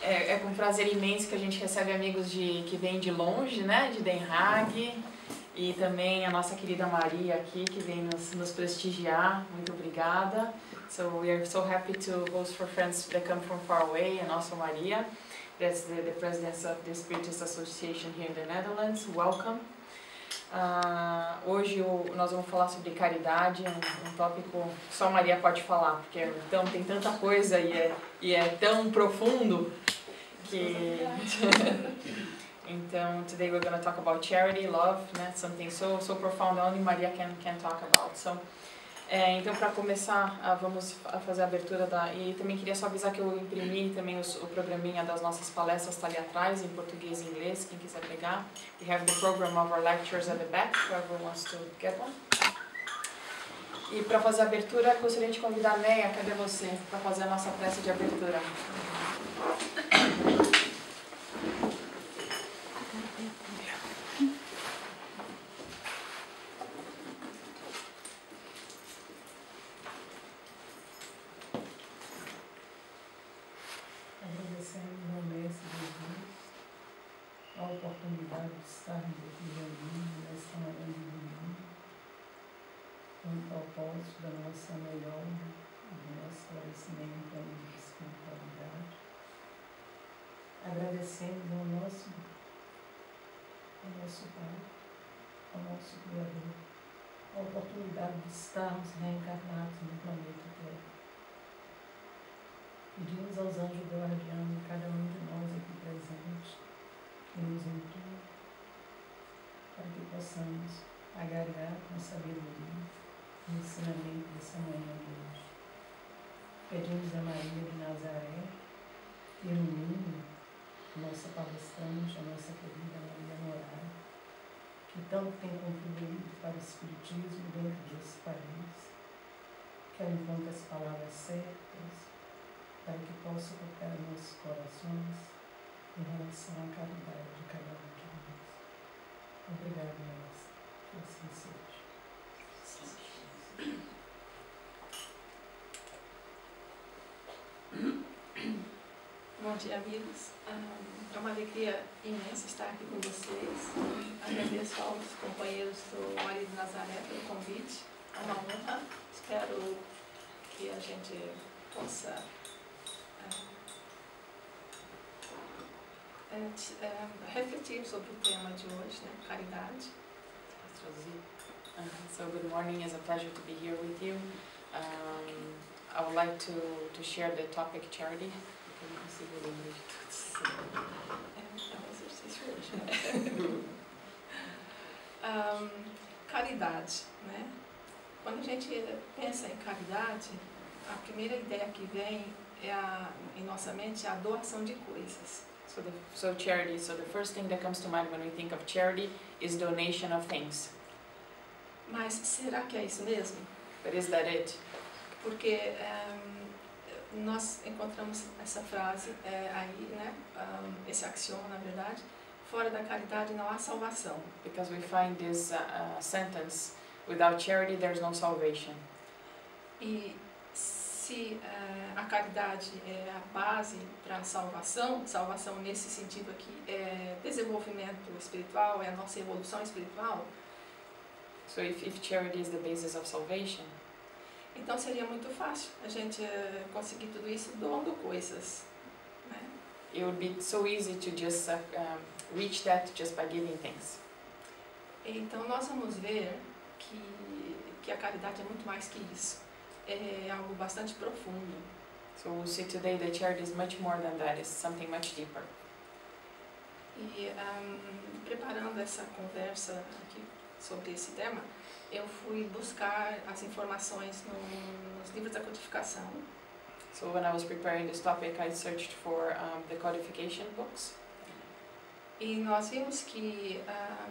É com prazer imenso que a gente recebe amigos que vêm de longe, né, de Den Haag, e também a nossa querida Maria aqui, que vem nos prestigiar. Muito obrigada. So we are so happy to host for friends that come from far away, and also Maria, that's the president of the Spiritist Association here in the Netherlands. Welcome. Hoje nós vamos falar sobre caridade, um tópico que só Maria pode falar, porque então, tem tanta coisa e é tão profundo que... Então, today we're going to talk about charity, love, né? Something so profound only Maria can talk about. So, então, para começar, vamos fazer a abertura e também queria só avisar que eu imprimi também o programinha das nossas palestras, está ali atrás, em português e inglês, quem quiser pegar. We have the program of our lectures at the back, whoever wants to get one. E para fazer a abertura, gostaria de convidar a Neia, cadê você, para fazer a nossa prece de abertura. Agradecemos ao Mestre Jesus a oportunidade de estarmos aqui reunidos nesta manhã de domingo, com o propósito da nossa melhora, do nosso esclarecimento de espiritualidade. Agradecemos ao nosso Pai, ao nosso Criador, a oportunidade de estarmos reencarnados no planeta Terra. Pedimos aos anjos guardiãos de cada um de nós aqui presentes, que nos intuam, para que possamos agregar com sabedoria o ensinamento dessa manhã de hoje. Pedimos a Maria de Nazaré que ilumine nossa palestrante, a nossa querida Maria Moraes, que tanto tem contribuído para o Espiritismo dentro desse país, que ela encontre as palavras certas, para que possa tocar nossos corações em relação à caridade de cada um de nós. Obrigada, Mestre, que assim seja. Bom dia, amigos. É uma alegria imensa estar aqui com vocês. Agradeço aos companheiros do Maria de Nazaré pelo convite. É uma honra. Espero que a gente possa refletir sobre o tema de hoje, né? Caridade. So good morning, it's a pleasure to be here with you. I would like to share the topic charity. Caridade, né? Quando a gente pensa em caridade, a primeira ideia que vem em nossa mente é a doação de coisas. So charity, so the first thing that comes to mind when we think of charity is donation of things. Mas será que é isso mesmo? But is that it? Porque nós encontramos essa frase aí, né? Esse axioma, na verdade, fora da caridade não há salvação. Because we find this sentence, without charity there's no salvation. E se a caridade é a base para a salvação nesse sentido aqui é desenvolvimento espiritual, é a nossa evolução espiritual. So if charity is the basis of salvation, então seria muito fácil a gente conseguir tudo isso doando coisas, né? It would be so easy to just reach that just by giving things. Então nós vamos ver que a caridade é muito mais que isso. É algo bastante profundo. So we'll see today that charity is much more than that, it's something much deeper. E preparando essa conversa aqui sobre esse tema, eu fui buscar as informações nos livros da codificação. So when I was preparing this topic, I searched for the codification books. E nós vimos que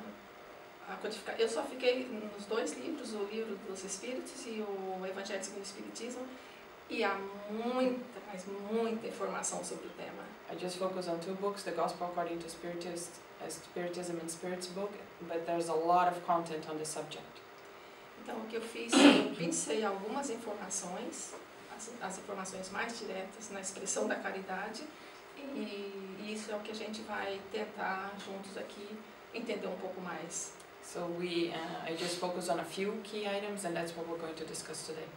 eu só fiquei nos dois livros, o Livro dos Espíritos e o Evangelho segundo o Espiritismo, e há muita, mas muita informação sobre o tema. I just focused on two books, the Gospel According to Spiritism and Spirit's book, but there's a lot of content on the subject. Então o que eu fiz, eu pensei algumas informações, as informações mais diretas na expressão da caridade, E isso é o que a gente vai tentar juntos aqui entender um pouco mais. So I just focus on a few key items, and that's what we're going to discuss today.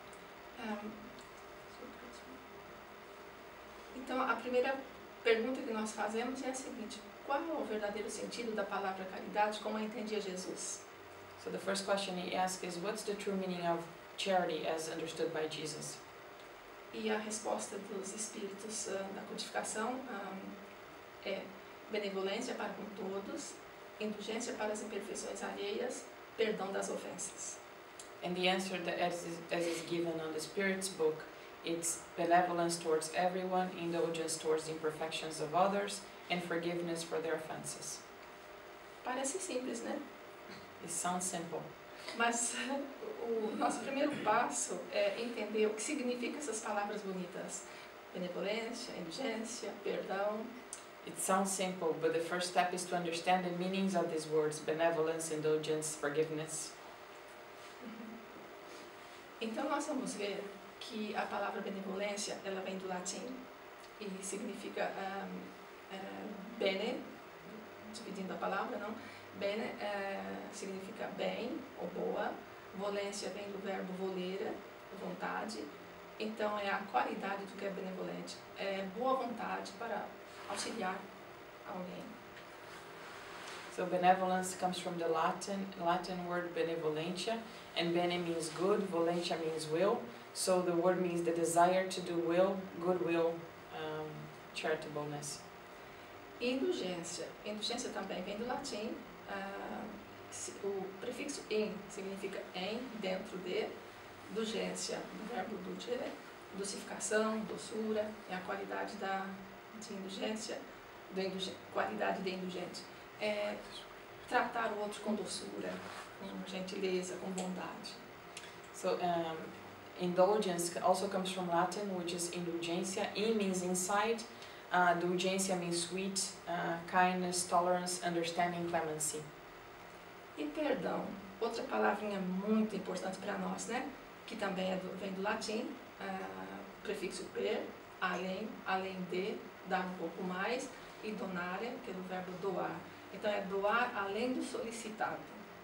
Então, a primeira pergunta que nós fazemos é a seguinte: qual é o verdadeiro sentido da palavra caridade, como a entendia Jesus? So the first question he asks is, what's the true meaning of charity as understood by Jesus? E a resposta dos espíritos da codificação é benevolência para com todos, indulgência para as imperfeições alheias, perdão das ofensas. And the answer that as is given on the Spirit's book, it's benevolence towards everyone, indulgence towards the imperfections of others, and forgiveness for their offenses. Parece simples, né? It sounds simple. Mas o nosso primeiro passo é entender o que significam essas palavras bonitas. Benevolência, indulgência, perdão. It sounds simple, but the first step is to understand the meanings of these words: benevolence, indulgence, forgiveness. Então nós vamos ver que a palavra benevolência, ela vem do latim e significa bene, dividindo a palavra, não? Bene significa bem ou boa, volência vem do verbo volere, vontade, então é a qualidade do que é benevolente, é boa vontade para auxiliar alguém. So benevolence comes from the Latin word benevolentia, and bene means good, volentia means will, so the word means the desire to do will, goodwill, charitableness. Indulgência. Indulgência também vem do latim. O prefixo in significa em, dentro de. Indulgência, do verbo dulcere, dulcificação, doçura, é a qualidade de indulgência, qualidade de indulgente. É tratar o outro com doçura, com gentileza, com bondade. So indulgence also comes from Latin, which is indulgencia. In means inside, dulgencia means sweet, kindness, tolerance, understanding, clemency. E perdão, outra palavrinha muito importante para nós, né? Que também vem do latim, prefixo per, além de, dar um pouco mais, e donare, que é do verbo doar. Então é doar além do solicitado.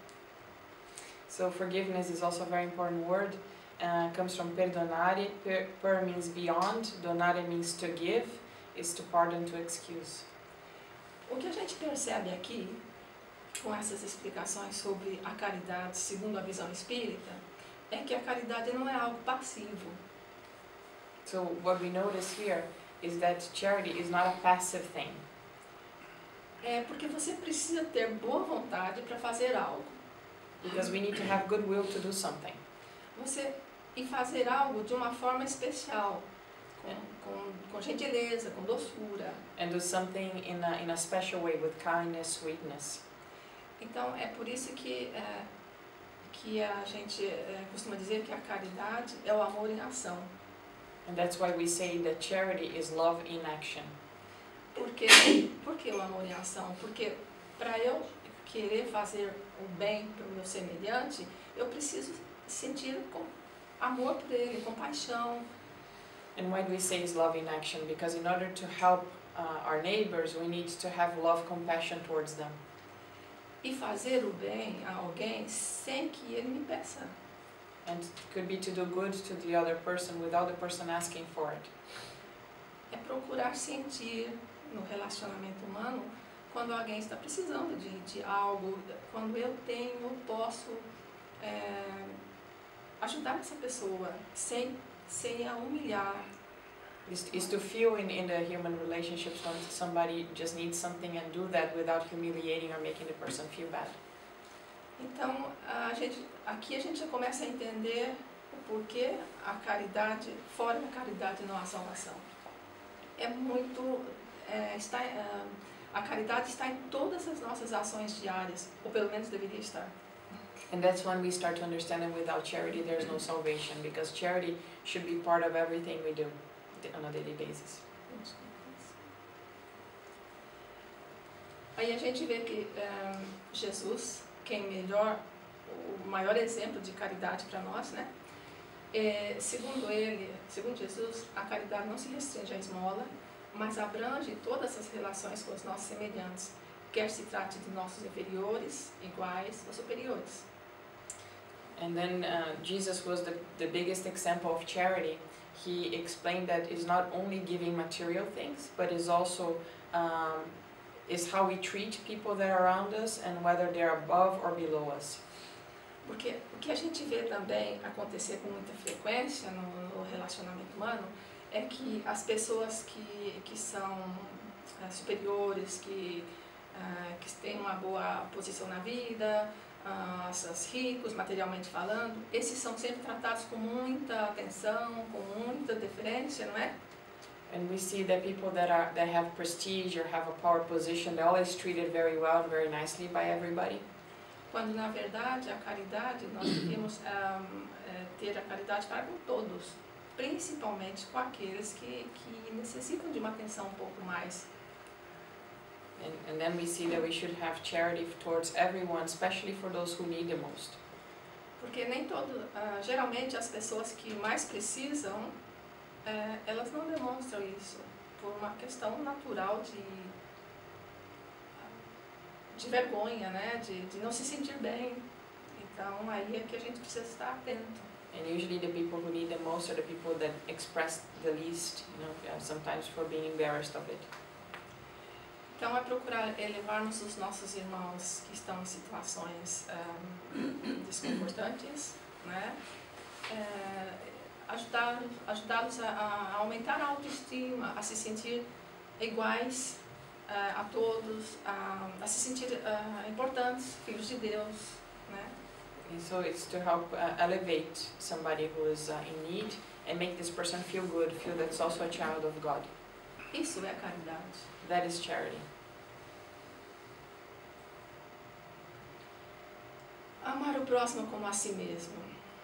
So forgiveness is also a very important word. Comes from perdonare. Per means beyond, donare means to give, is to pardon, to excuse. O que a gente percebe aqui, com essas explicações sobre a caridade segundo a visão espírita, é que a caridade não é algo passivo. So what we notice here is that charity is not a passive thing. É porque você precisa ter boa vontade para fazer algo. Because we need to have goodwill to do something. E fazer algo de uma forma especial, com gentileza, com doçura. And do something in a special way, with kindness, sweetness. Então é por isso que a gente costuma dizer que a caridade é o amor em ação. And that's why we say that charity is love in action. Por que o amor em ação? Porque para eu querer fazer o bem para o meu semelhante, eu preciso sentir amor por ele, compaixão. And why do we say is love in action? Because in order to help our neighbors, we need to have love, compassion towards them. E fazer o bem a alguém sem que ele me peça. And it could be to do good to the other person without the person asking for it. É procurar sentir no relacionamento humano quando alguém está precisando de algo, quando eu posso ajudar essa pessoa sem a humilhar. Is to feel in the human relationships when somebody just needs something and do that without humiliating or making the person feel bad. Então, aqui a gente já começa a entender o porquê a caridade, fora da caridade não há salvação. A caridade está em todas as nossas ações diárias, ou pelo menos deveria estar. And that's when we start to understand that without charity there's no salvation, because charity should be part of everything we do on a daily basis. Aí a gente vê que Jesus, o maior exemplo de caridade para nós, né? Segundo Jesus, a caridade não se restringe à esmola, mas abrange todas as relações com os nossos semelhantes, quer se trate de nossos inferiores, iguais ou superiores. And then Jesus was the biggest example of charity. He explained that it's not only giving material things, but is also is how we treat people that are around us and whether they're above or below us. Porque o que a gente vê também acontecer com muita frequência no relacionamento humano é que as pessoas que são superiores, que têm uma boa posição na vida, os ricos, materialmente falando, esses são sempre tratados com muita atenção, com muita deferência, não é? And we see that people that have prestige or have a power position, they're always treated very well, very nicely by everybody. Quando na verdade a caridade, nós devemos ter a caridade para com todos, principalmente com aqueles que necessitam de uma atenção um pouco mais. And then we see that we should have charity towards everyone, especially for those who need the most. Porque nem geralmente as pessoas que mais precisam, elas não demonstram isso por uma questão natural de vergonha, né? De não se sentir bem. Então aí é que a gente precisa estar atento. And usually the people who need the most are the people that express the least, sometimes for being embarrassed of it. Então é procurar elevarmos os nossos irmãos que estão em situações desconfortantes, né? Ajudá-los a aumentar a autoestima, a se sentir iguais a todos, a se sentir importantes, filhos de Deus, né? And so it's to help elevate somebody who is in need and make this person feel good, feel that's also a child of God. Isso é caridade. That is charity. Amar o próximo como a si mesmo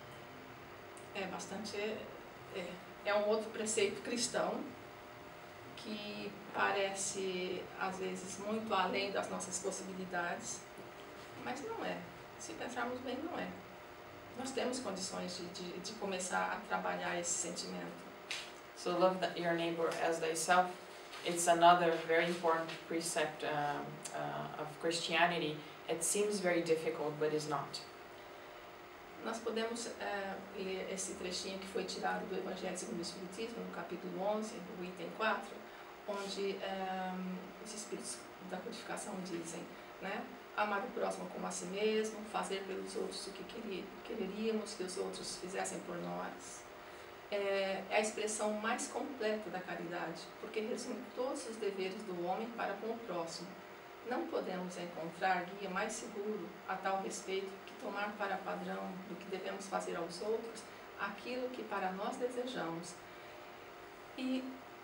é um outro preceito cristão que parece às vezes muito além das nossas possibilidades, mas não é. Se pensarmos bem, não é. Nós temos condições de começar a trabalhar esse sentimento. So love your neighbor as thyself. It's another very important precept of Christianity. It seems very difficult, but is not. Nós podemos ler esse trechinho que foi tirado do Evangelho segundo o Espiritismo, no capítulo 11, do item 4, onde os Espíritos da Codificação dizem, né? Amar o próximo como a si mesmo, fazer pelos outros o que quereríamos que os outros fizessem por nós. É a expressão mais completa da caridade, porque resume todos os deveres do homem para com o próximo. Não podemos encontrar guia mais seguro a tal respeito que tomar para padrão do que devemos fazer aos outros aquilo que para nós desejamos. E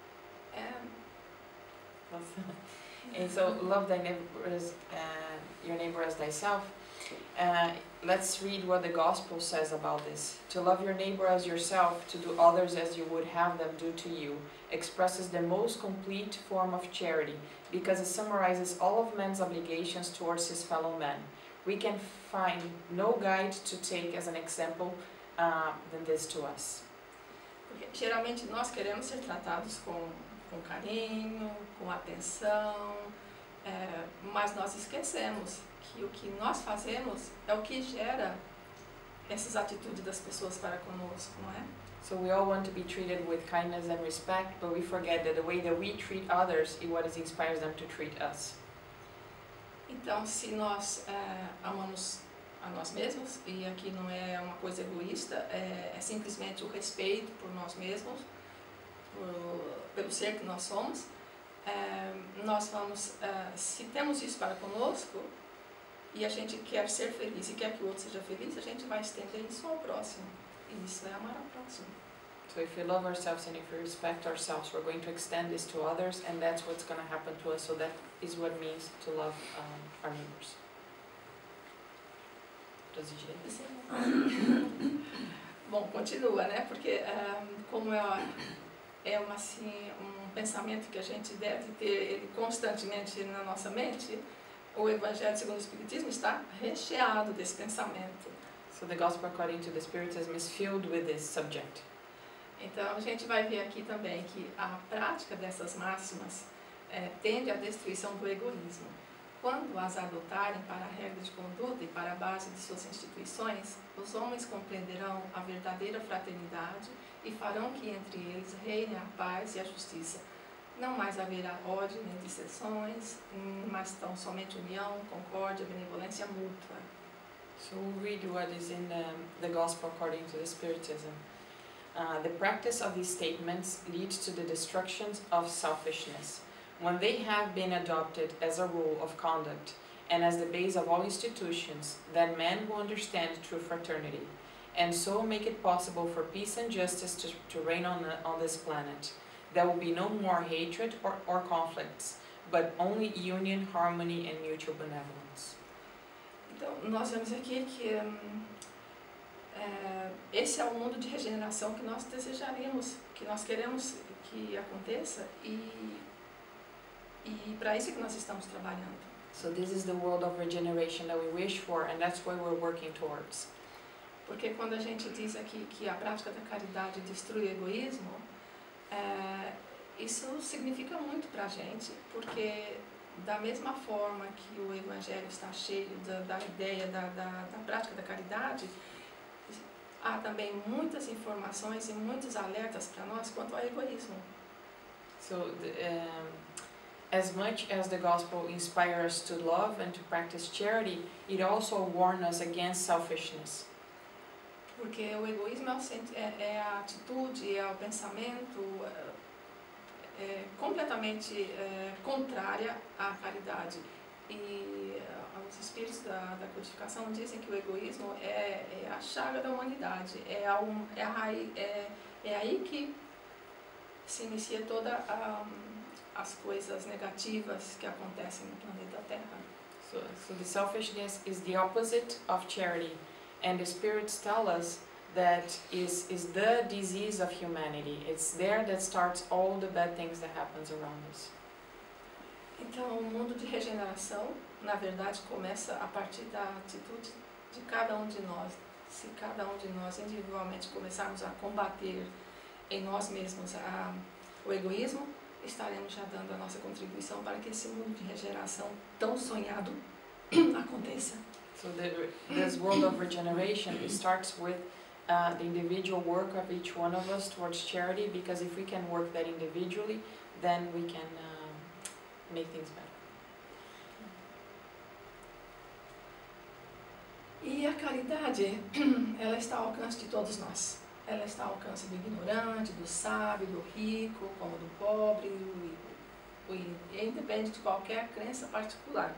And so love thy neighbor as your neighbor as thyself. Let's read what the gospel says about this. To love your neighbor as yourself, to do others as you would have them do to you, expresses the most complete form of charity, because it summarizes all of man's obligations towards his fellow man. We can find no guide to take as an example than this to us. Porque geralmente nós queremos ser tratados com carinho, com atenção, mas nós esquecemos que o que nós fazemos é o que gera essas atitudes das pessoas para conosco, não é? So we all want to be treated with kindness and respect, but we forget that the way that we treat others is what inspires them to treat us. Então, se nós amamos a nós mesmos, e aqui não é uma coisa egoísta, é simplesmente o respeito por nós mesmos, pelo ser que nós somos, nós vamos, se temos isso para conosco, e a gente quer ser feliz e quer que o outro seja feliz, a gente vai estender isso ao próximo. E isso é amar ao próximo. So if we love ourselves and if we respect ourselves, we're going to extend this to others, and that's what's going to happen to us. So that is what it means to love our neighbors. Bom, continua, né? Porque como é um pensamento que a gente deve ter ele constantemente na nossa mente, o Evangelho segundo o Espiritismo está recheado desse pensamento. So the Gospel according to the Spiritism is filled with this subject. Então a gente vai ver aqui também que a prática dessas máximas tende à destruição do egoísmo. Quando as adotarem para a regra de conduta e para a base de suas instituições, os homens compreenderão a verdadeira fraternidade e farão que entre eles reine a paz e a justiça. Não mais haverá ódio nem dissensões, mas tão somente união, concórdia, benevolência mútua. So we'll read what is in the Gospel according to the Spiritism. The practice of these statements leads to the destruction of selfishness. When they have been adopted as a rule of conduct and as the base of all institutions, then men will understand true fraternity, and so make it possible for peace and justice to reign on this planet. There will be no more hatred or conflicts, but only union, harmony, and mutual benevolence. Então, nós vemos aqui que esse é o mundo de regeneração que nós desejaríamos, que nós queremos que aconteça e para isso que nós estamos trabalhando. So this is the world of regeneration that we wish for, and that's what we're working towards. Porque quando a gente diz aqui que a prática da caridade destrui o egoísmo, isso significa muito para a gente, porque da mesma forma que o Evangelho está cheio da ideia da prática da caridade, há também muitas informações e muitos alertas para nós quanto ao egoísmo. So as much as the gospel inspires us to love and to practice charity, it also warns us against selfishness. Porque o egoísmo é a atitude, é o pensamento completamente contrária à caridade. E os espíritos da codificação dizem que o egoísmo é a chaga da humanidade, é aí que se inicia todas as coisas negativas que acontecem no planeta Terra. So the selfishness is the opposite of charity, and the spirits tell us that is the disease of humanity. It's there that starts all the bad things that happens around us. Então, o mundo de regeneração, na verdade, começa a partir da atitude de cada um de nós. Se cada um de nós individualmente começarmos a combater em nós mesmos o egoísmo, estaremos já dando a nossa contribuição para que esse mundo de regeneração tão sonhado aconteça. So this world of regeneration, it starts with the individual work of each one of us towards charity, because if we can work that individually, then we can make things better. E a caridade, ela está ao alcance de todos nós. Ela está ao alcance do ignorante, do sábio, do rico, como do pobre, e independe de qualquer crença particular.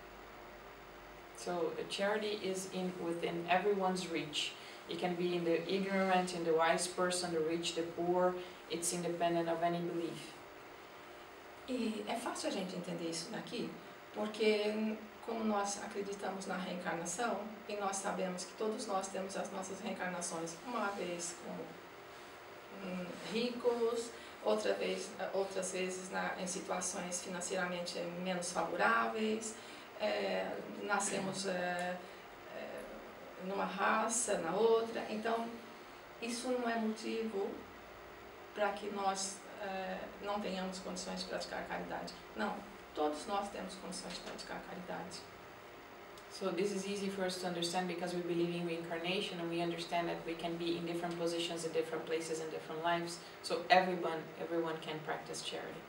So charity is within everyone's reach. It can be in the ignorant, in the wise person, the rich, the poor. It's independent of any belief. E é fácil a gente entender isso daqui, porque como nós acreditamos na reencarnação, e nós sabemos que todos nós temos as nossas reencarnações, uma vez como ricos, outras vezes em situações financeiramente menos favoráveis, nascemos numa raça, na outra. Então, isso não é motivo para que nós não tenhamos condições de praticar a caridade. Não, todos nós temos condições de praticar a caridade. So this is easy for us to understand because we believe in reincarnation, and we understand that we can be in different positions in different places in different lives. So everyone can practice charity.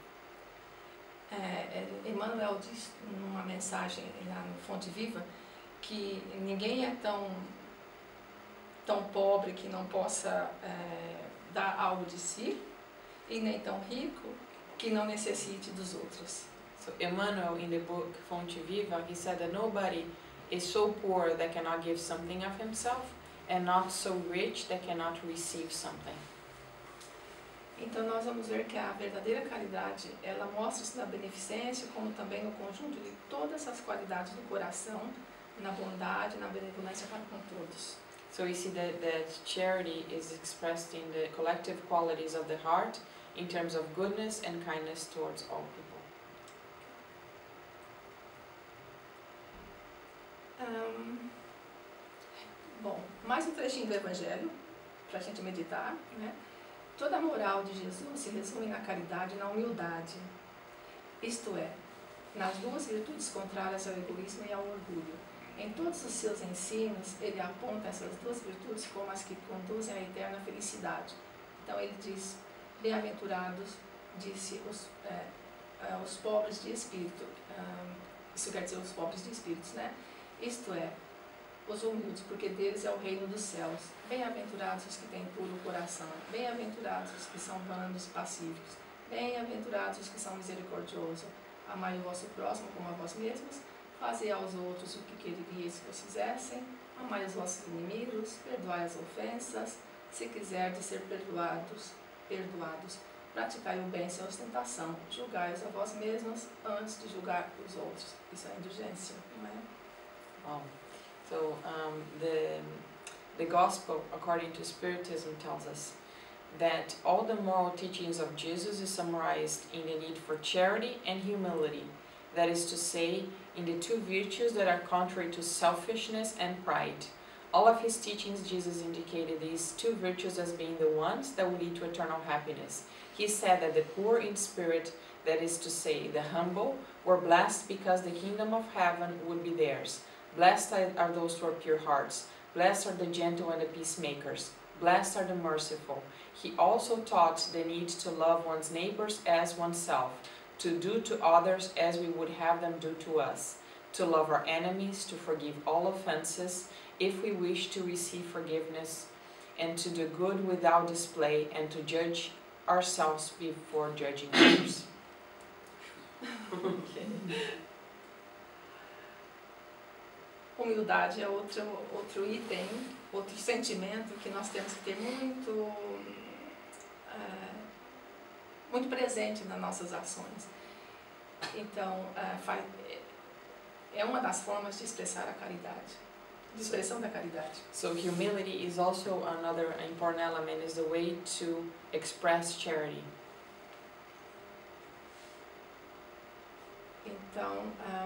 Emmanuel diz numa mensagem lá no Fonte Viva que ninguém é tão pobre que não possa dar algo de si, e nem tão rico que não necessite dos outros. So Emmanuel, in the book Fonte Viva, he said that nobody is so poor that cannot give something of himself, and not so rich that cannot receive something. Então nós vamos ver que a verdadeira caridade, ela mostra-se na beneficência, como também no conjunto de todas as qualidades do coração, na bondade, na benevolência para com todos. So we see that charity is expressed in the collective qualities of the heart, in terms of goodness and kindness towards all people. Bom, mais um trechinho do Evangelho, para a gente meditar, né? Toda a moral de Jesus se resume na caridade e na humildade, isto é, nas duas virtudes contrárias ao egoísmo e ao orgulho. Em todos os seus ensinos, ele aponta essas duas virtudes como as que conduzem à eterna felicidade. Então ele diz, bem-aventurados, disse os pobres de espírito, isso quer dizer os pobres de espíritos, né? Isto é, os humildes, porque deles é o reino dos céus. Bem-aventurados os que têm puro coração, bem-aventurados os que são brandos e pacíficos, bem-aventurados os que são misericordiosos. Amai o vosso próximo como a vós mesmos, fazei aos outros o que quereríeis que vos fizessem, amai os vossos inimigos, perdoai as ofensas, se quiserdes ser perdoados, praticai o bem sem ostentação, julgai-os a vós mesmos antes de julgar os outros. Isso é indulgência, não é? Wow. So the Gospel, according to Spiritism, tells us that all the moral teachings of Jesus is summarized in the need for charity and humility. That is to say, in the two virtues that are contrary to selfishness and pride. All of his teachings, Jesus indicated these two virtues as being the ones that will lead to eternal happiness. He said that the poor in spirit, that is to say, the humble, were blessed because the kingdom of heaven would be theirs. Blessed are those who are pure hearts. Blessed are the gentle and the peacemakers. Blessed are the merciful. He also taught the need to love one's neighbors as oneself, to do to others as we would have them do to us, to love our enemies, to forgive all offenses, if we wish to receive forgiveness, and to do good without display, and to judge ourselves before judging others. Humildade é outro item, outro sentimento que nós temos que ter muito presente nas nossas ações. Então, é uma das formas de expressar a caridade, de expressão da caridade. So humility is also another important element, is the way to express charity. Então,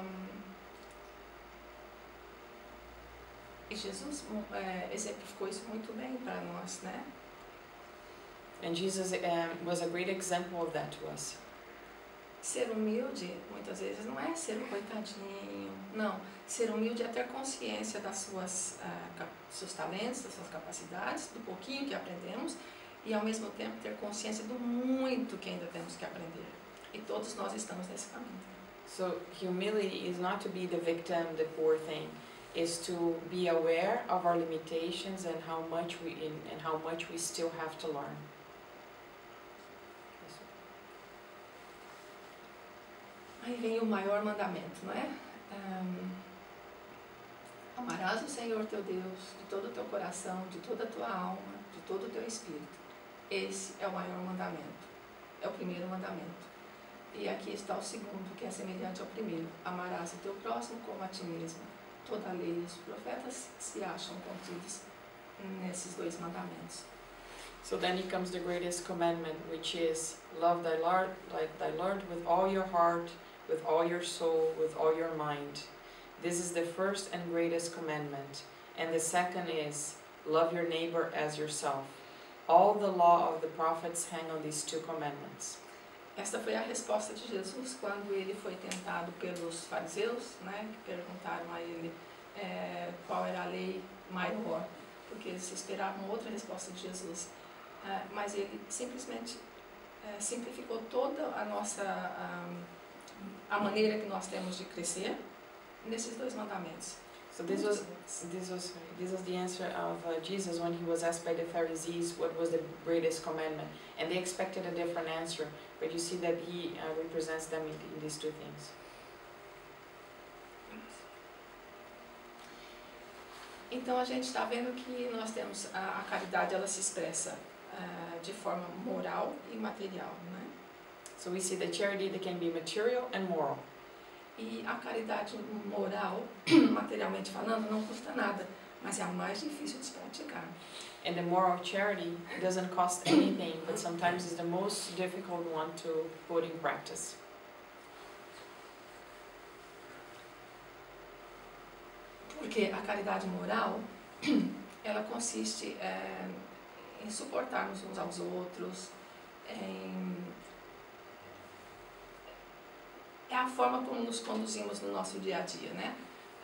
e Jesus exemplificou isso muito bem para nós, né? And Jesus was a great example of that to us. Ser humilde, muitas vezes, não é ser um coitadinho, não. Ser humilde é ter consciência das seus talentos, das suas capacidades, do pouquinho que aprendemos, e ao mesmo tempo ter consciência do muito que ainda temos que aprender. E todos nós estamos nesse caminho. So humility is not to be the victim, the poor thing. Is to be aware of our limitations and how much we still have to learn. Aí vem o maior mandamento, não é? Amarás o Senhor teu Deus de todo o teu coração, de toda a tua alma, de todo o teu espírito. Esse é o maior mandamento. É o primeiro mandamento. E aqui está o segundo, que é semelhante ao primeiro. Amarás o teu próximo como a ti mesmo. Toda a lei e os profetas se acham contidos nesses dois mandamentos. So then it comes the greatest commandment, which is love thy Lord with all your heart, with all your soul, with all your mind. This is the first and greatest commandment. And the second is love your neighbor as yourself. All the law of the prophets hang on these two commandments. Esta foi a resposta de Jesus quando ele foi tentado pelos fariseus, né, que perguntaram a ele qual era a lei maior, porque eles esperavam outra resposta de Jesus. Mas ele simplesmente simplificou toda a nossa a maneira que nós temos de crescer nesses dois mandamentos. So this was the answer of Jesus when he was asked by the Pharisees what was the greatest commandment, and they expected a different answer, but you see that he represents them in these two things. Então a gente está vendo que nós temos a caridade, ela se expressa de forma moral e material, né? So we see that charity that can be material and moral. E a caridade moral, materialmente falando, não custa nada, mas é a mais difícil de se praticar. And the moral charity doesn't cost anything, but sometimes is the most difficult one to put in practice. Porque a caridade moral, ela consiste em suportarmos uns aos outros, é a forma como nos conduzimos no nosso dia a dia, né?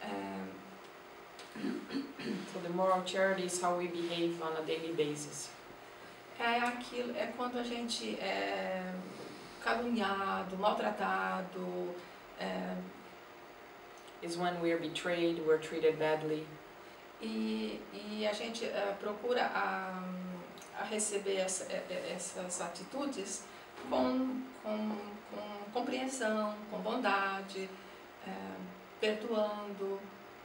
So the moral charity is how we behave on a daily basis. É quando a gente é caluniado, maltratado, Is when we are betrayed, we're treated badly, e a gente procura a receber essas atitudes com compreensão, com bondade, perdoando.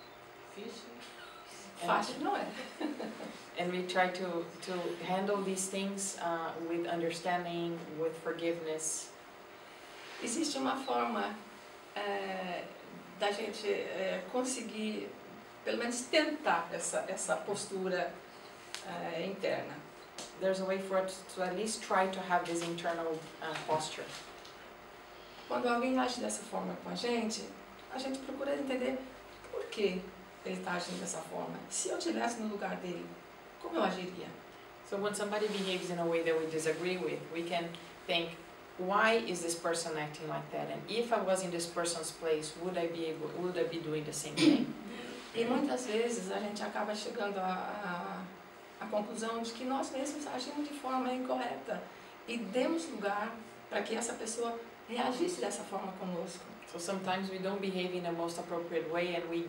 Fácil não é. and we try to handle these things with understanding, with forgiveness. Existe uma forma da gente conseguir, pelo menos tentar essa postura interna. There's a way for us to at least try to have this internal posture. Quando alguém age dessa forma com a gente procura entender por que ele está agindo dessa forma. Se eu estivesse no lugar dele, como eu agiria? So when somebody behaves in a way that we disagree with, we can think, why is this person acting like that? And if I was in this person's place, would I be doing the same thing? E muitas vezes a gente acaba chegando à conclusão de que nós mesmos agimos de forma incorreta e demos lugar para que essa pessoa reagisse dessa forma conosco. So sometimes we don't behave in the most appropriate way, and we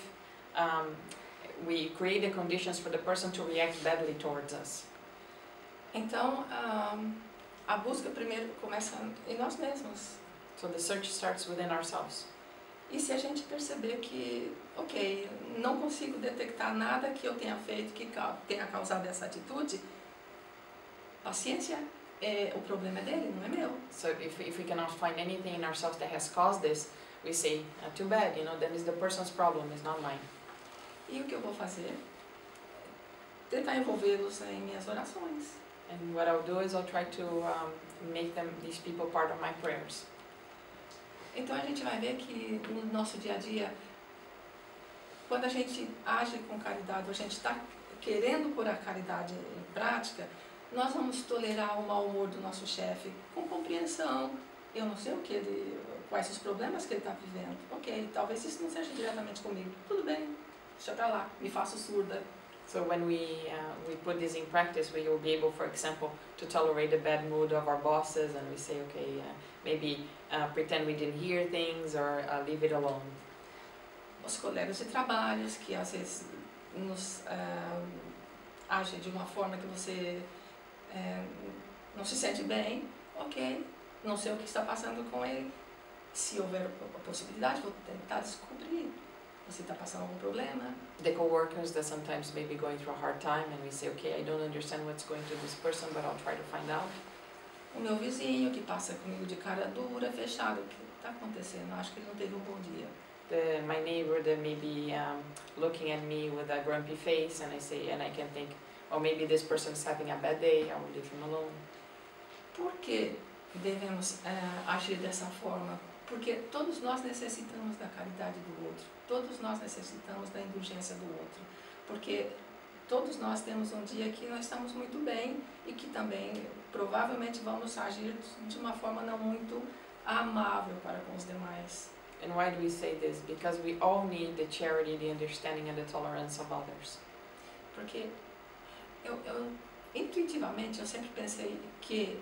create the conditions for the person to react badly towards us. Então, a busca primeiro começa em nós mesmos. So the search starts within ourselves. E se a gente perceber que, ok, não consigo detectar nada que eu tenha feito que tenha causado essa atitude, paciência, o problema é dele, não é meu. So if we cannot find anything in ourselves that has caused this, we say, too bad, then it's the person's problem, it's not mine. E o que eu vou fazer? Tentar envolvê-los em minhas orações. And what I'll do is I'll try to make these people part of my prayers. Então a gente vai ver que no nosso dia a dia, quando a gente age com caridade, a gente está querendo pôr a caridade em prática, nós vamos tolerar o mau humor do nosso chefe com compreensão. Eu não sei quais os problemas que ele está vivendo. Ok, talvez isso não seja diretamente comigo. Tudo bem, deixa pra lá, me faço surda. So when we put this in practice, we will be able, for example, to tolerate the bad mood of our bosses, and we say, okay, maybe pretend we didn't hear things, or leave it alone. Os colegas de trabalho que às vezes nos agem de uma forma que você não se sente bem, ok, não sei o que está passando com ele. Se houver a possibilidade, vou tentar descobrir. Você está passando algum problema? The co-workers that sometimes may be going through a hard time, and we say, okay, I don't understand what's going through this person, but I'll try to find out. O meu vizinho que passa comigo de cara dura, fechado, o que está acontecendo? Acho que ele não teve um bom dia. My neighbor that may be looking at me with a grumpy face, and I can think, oh, maybe this person is having a bad day, I will leave him alone. Por que devemos agir dessa forma? Porque todos nós necessitamos da caridade do outro, todos nós necessitamos da indulgência do outro, porque todos nós temos um dia que nós estamos muito bem e que também provavelmente vamos agir de uma forma não muito amável para com os demais. And why do we say this? Because we all need the charity, the understanding, and the tolerance of others. Porque intuitivamente eu sempre pensei que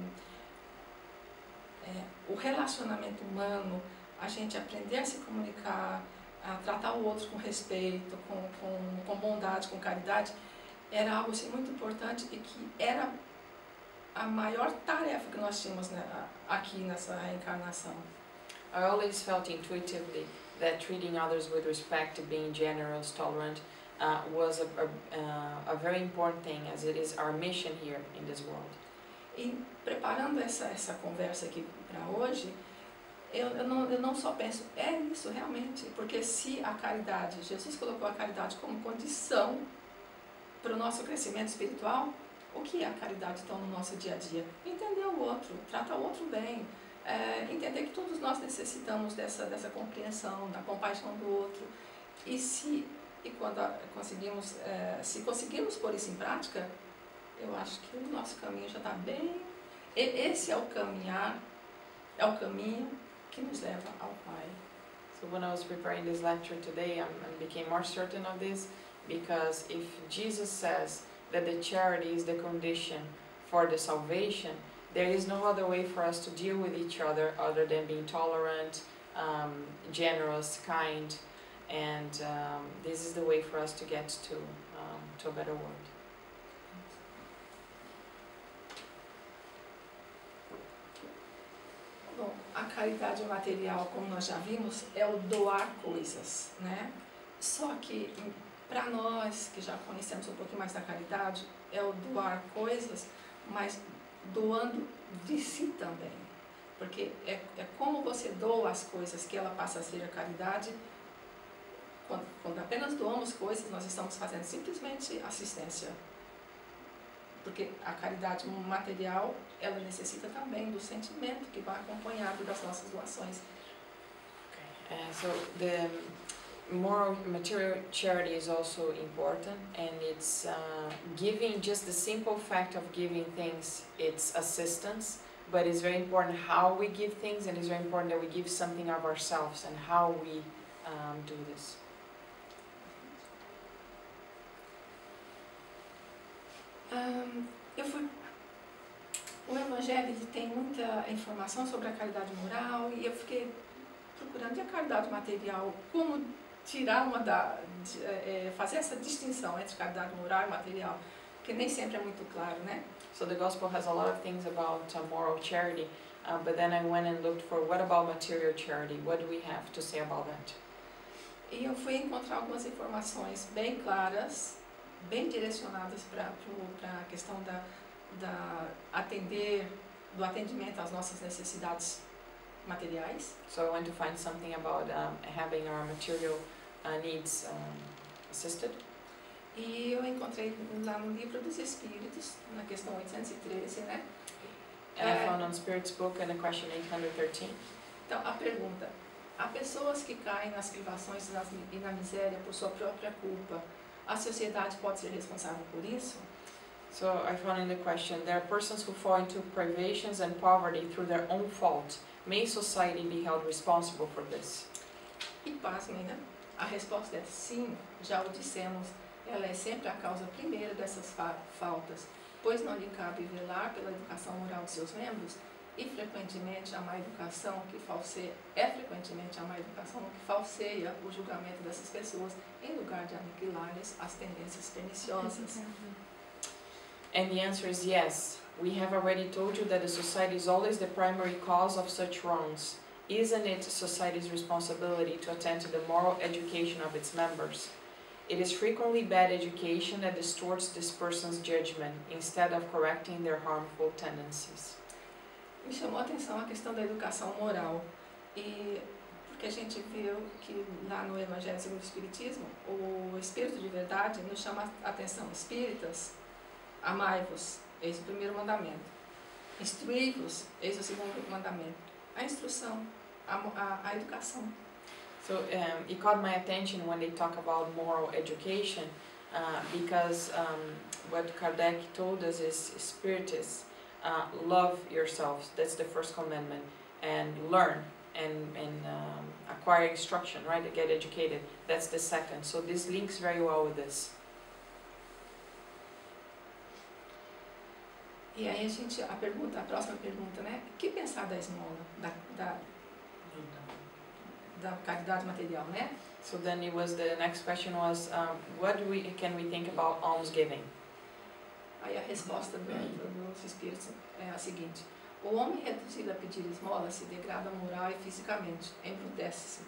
o relacionamento humano, a gente aprender a se comunicar, a tratar o outro com respeito, com bondade, com caridade, era algo assim, muito importante e que era a maior tarefa que nós tínhamos aqui nessa reencarnação. I always felt intuitively that treating others with respect, being generous, tolerant, was a very important thing, as it is our mission here in this world. E preparando essa conversa aqui para hoje, eu não só penso, é isso realmente, porque se a caridade, Jesus colocou a caridade como condição para o nosso crescimento espiritual, o que é a caridade então no nosso dia a dia? Entender o outro, tratar o outro bem, entender que todos nós necessitamos dessa compreensão, da compaixão do outro, se conseguirmos pôr isso em prática, eu acho que o nosso caminho já está bem... Esse é o caminhar, é o caminho que nos leva ao Pai. So when I was preparing this lecture today, I became more certain of this, because if Jesus says that the charity is the condition for the salvation, there is no other way for us to deal with each other than being tolerant, generous, kind, and this is the way for us to get to a better world. Bom, a caridade material, como nós já vimos, é o doar coisas, né? Só que para nós que já conhecemos um pouquinho mais da caridade, é o doar coisas, mas doando de si também. Porque é como você doa as coisas que ela passa a ser a caridade. Quando apenas doamos coisas, nós estamos fazendo simplesmente assistência. Porque a caridade material, ela necessita também do sentimento que vai acompanhado das nossas doações. Okay. So the moral material charity is also important, and it's giving, just the simple fact of giving things, it's assistance, but it's very important how we give things, and it's very important that we give something of ourselves and how we do this. O Evangelho tem muita informação sobre a caridade moral e eu fiquei procurando e a caridade material, como tirar fazer essa distinção entre caridade moral e material, que nem sempre é muito claro, né? So the gospel has a lot of things about moral charity, but then I went and looked for what about material charity? What do we have to say about that? E eu fui encontrar algumas informações bem claras, bem direcionadas para a questão do atendimento às nossas necessidades materiais. So I went to find something about having our material needs assisted. E eu encontrei lá no Livro dos Espíritos, na questão 813, né? And I found on Spirit's book in the question 813. Então, a pergunta: há pessoas que caem nas privações e na miséria por sua própria culpa. A sociedade pode ser responsável por isso? So I found in the question, there are persons who fall into privations and poverty through their own fault. May society be held responsible for this? E pasmem, né? A resposta é sim, já o dissemos, ela é sempre a causa primeira dessas faltas, pois não lhe cabe velar pela educação moral de seus membros e frequentemente a má educação que falseia o julgamento dessas pessoas em lugar de aniquilar-lhes as tendências perniciosas. And the answer is yes. We have already told you that the society is always the primary cause of such wrongs. Isn't it society's responsibility to attend to the moral education of its members? It is frequently bad education that distorts this person's judgment instead of correcting their harmful tendencies. Me chamou a atenção a questão da educação moral, e porque a gente viu que lá no Evangelho segundo o Espiritismo, o Espírito de Verdade nos chama a atenção: espíritas, amai-vos, eis o primeiro mandamento. Instruí-vos, eis o segundo mandamento. A instrução, a educação. So it caught my attention when they talk about moral education, because what Kardec told us is spiritists, love yourselves, that's the first commandment, and learn and acquire instruction, right, to get educated, that's the second. So this links very well with this. E aí a próxima pergunta, né? O que pensar da esmola, da caridade material, né? So then the next question was, what can we think about almsgiving? Aí a resposta dos espíritos é a seguinte: o homem reduzido a pedir esmola se degrada moral e fisicamente, embrutece-se.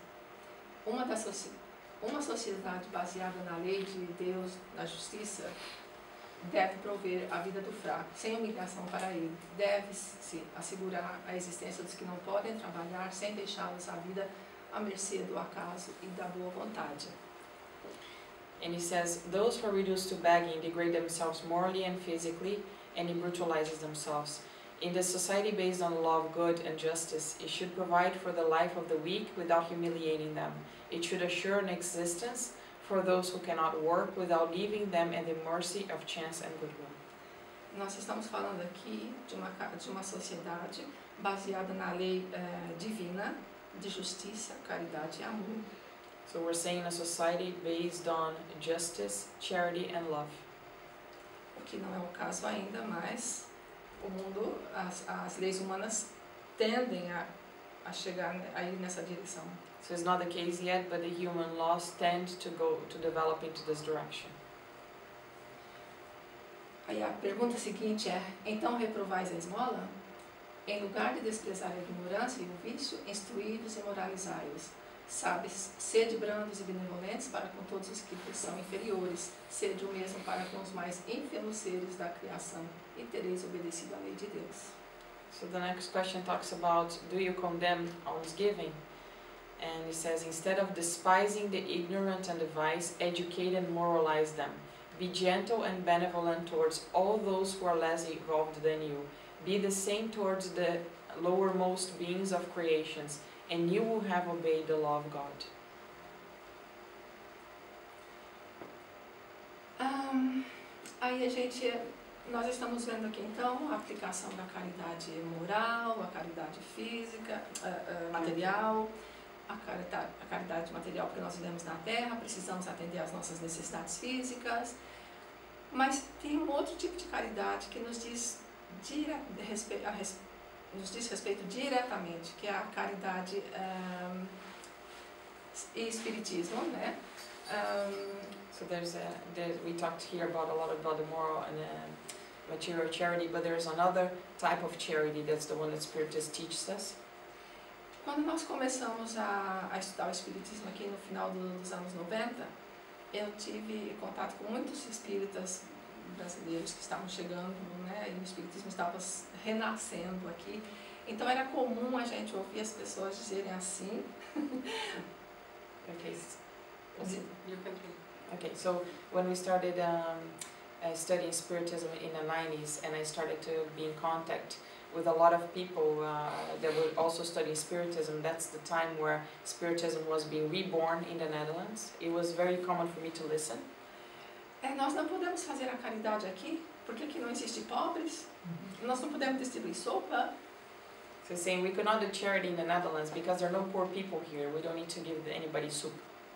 Uma sociedade baseada na lei de Deus, na justiça, deve prover a vida do fraco, sem humilhação para ele. Deve-se assegurar a existência dos que não podem trabalhar, sem deixá-los a vida à mercê do acaso e da boa vontade. And he says, those who are reduced to begging degrade themselves morally and physically, and he brutalizes themselves. In the society based on love, good, and justice, it should provide for the life of the weak without humiliating them. It should assure an existence for those who cannot work without leaving them at the mercy of chance and goodwill. nós estamos falando aqui de uma sociedade baseada na lei divina de justiça, caridade e amor. So we're saying a society based on justice, charity and love. O que não é o caso ainda, mas o mundo, as leis humanas tendem a chegar aí nessa direção. So it's not the case yet, but the human laws tend to develop into this direction. Aí a pergunta seguinte é: então reprovais a esmola? Em lugar de desprezar a ignorância e o vício, instruí-vos e moralizai-os. Sabes, sede brandos e benevolentes para com todos os que são inferiores, sede o mesmo para com os mais ínfimos seres da criação, e tereis obedecido à lei de Deus. So the next question talks about, do you condemn almsgiving? And it says, instead of despising the ignorant and the wise, educate and moralize them. Be gentle and benevolent towards all those who are less evolved than you. Be the same towards the lowermost beings of creations, and you will have obeyed the law of God. Aí nós estamos vendo aqui então a aplicação da caridade moral, a caridade física, material, a caridade material porque nós vivemos na Terra, precisamos atender às nossas necessidades físicas, mas tem um outro tipo de caridade que nos diz respeito diretamente, que é a caridade e espiritismo, né? So we talked here about a lot about the moral and material charity, but there's another type of charity that's the one that Spiritism teaches us. Quando nós começamos a estudar o espiritismo aqui no final dos anos 90, eu tive contato com muitos espíritas brasileiros que estavam chegando, né, e o espiritismo estava renascendo aqui. Então era comum a gente ouvir as pessoas dizerem assim. Okay, so when we started studying Spiritism in the 90s, and I started to be in contact with a lot of people that were also studying Spiritism, that's the time where Spiritism was being reborn in the Netherlands. It was very common for me to listen. Nós não podemos fazer a caridade aqui, porque aqui não existe pobres. Nós não podemos distribuir sopa. So saying we could not do charity in the Netherlands because there are no poor people here. We don't need to give anybody soup.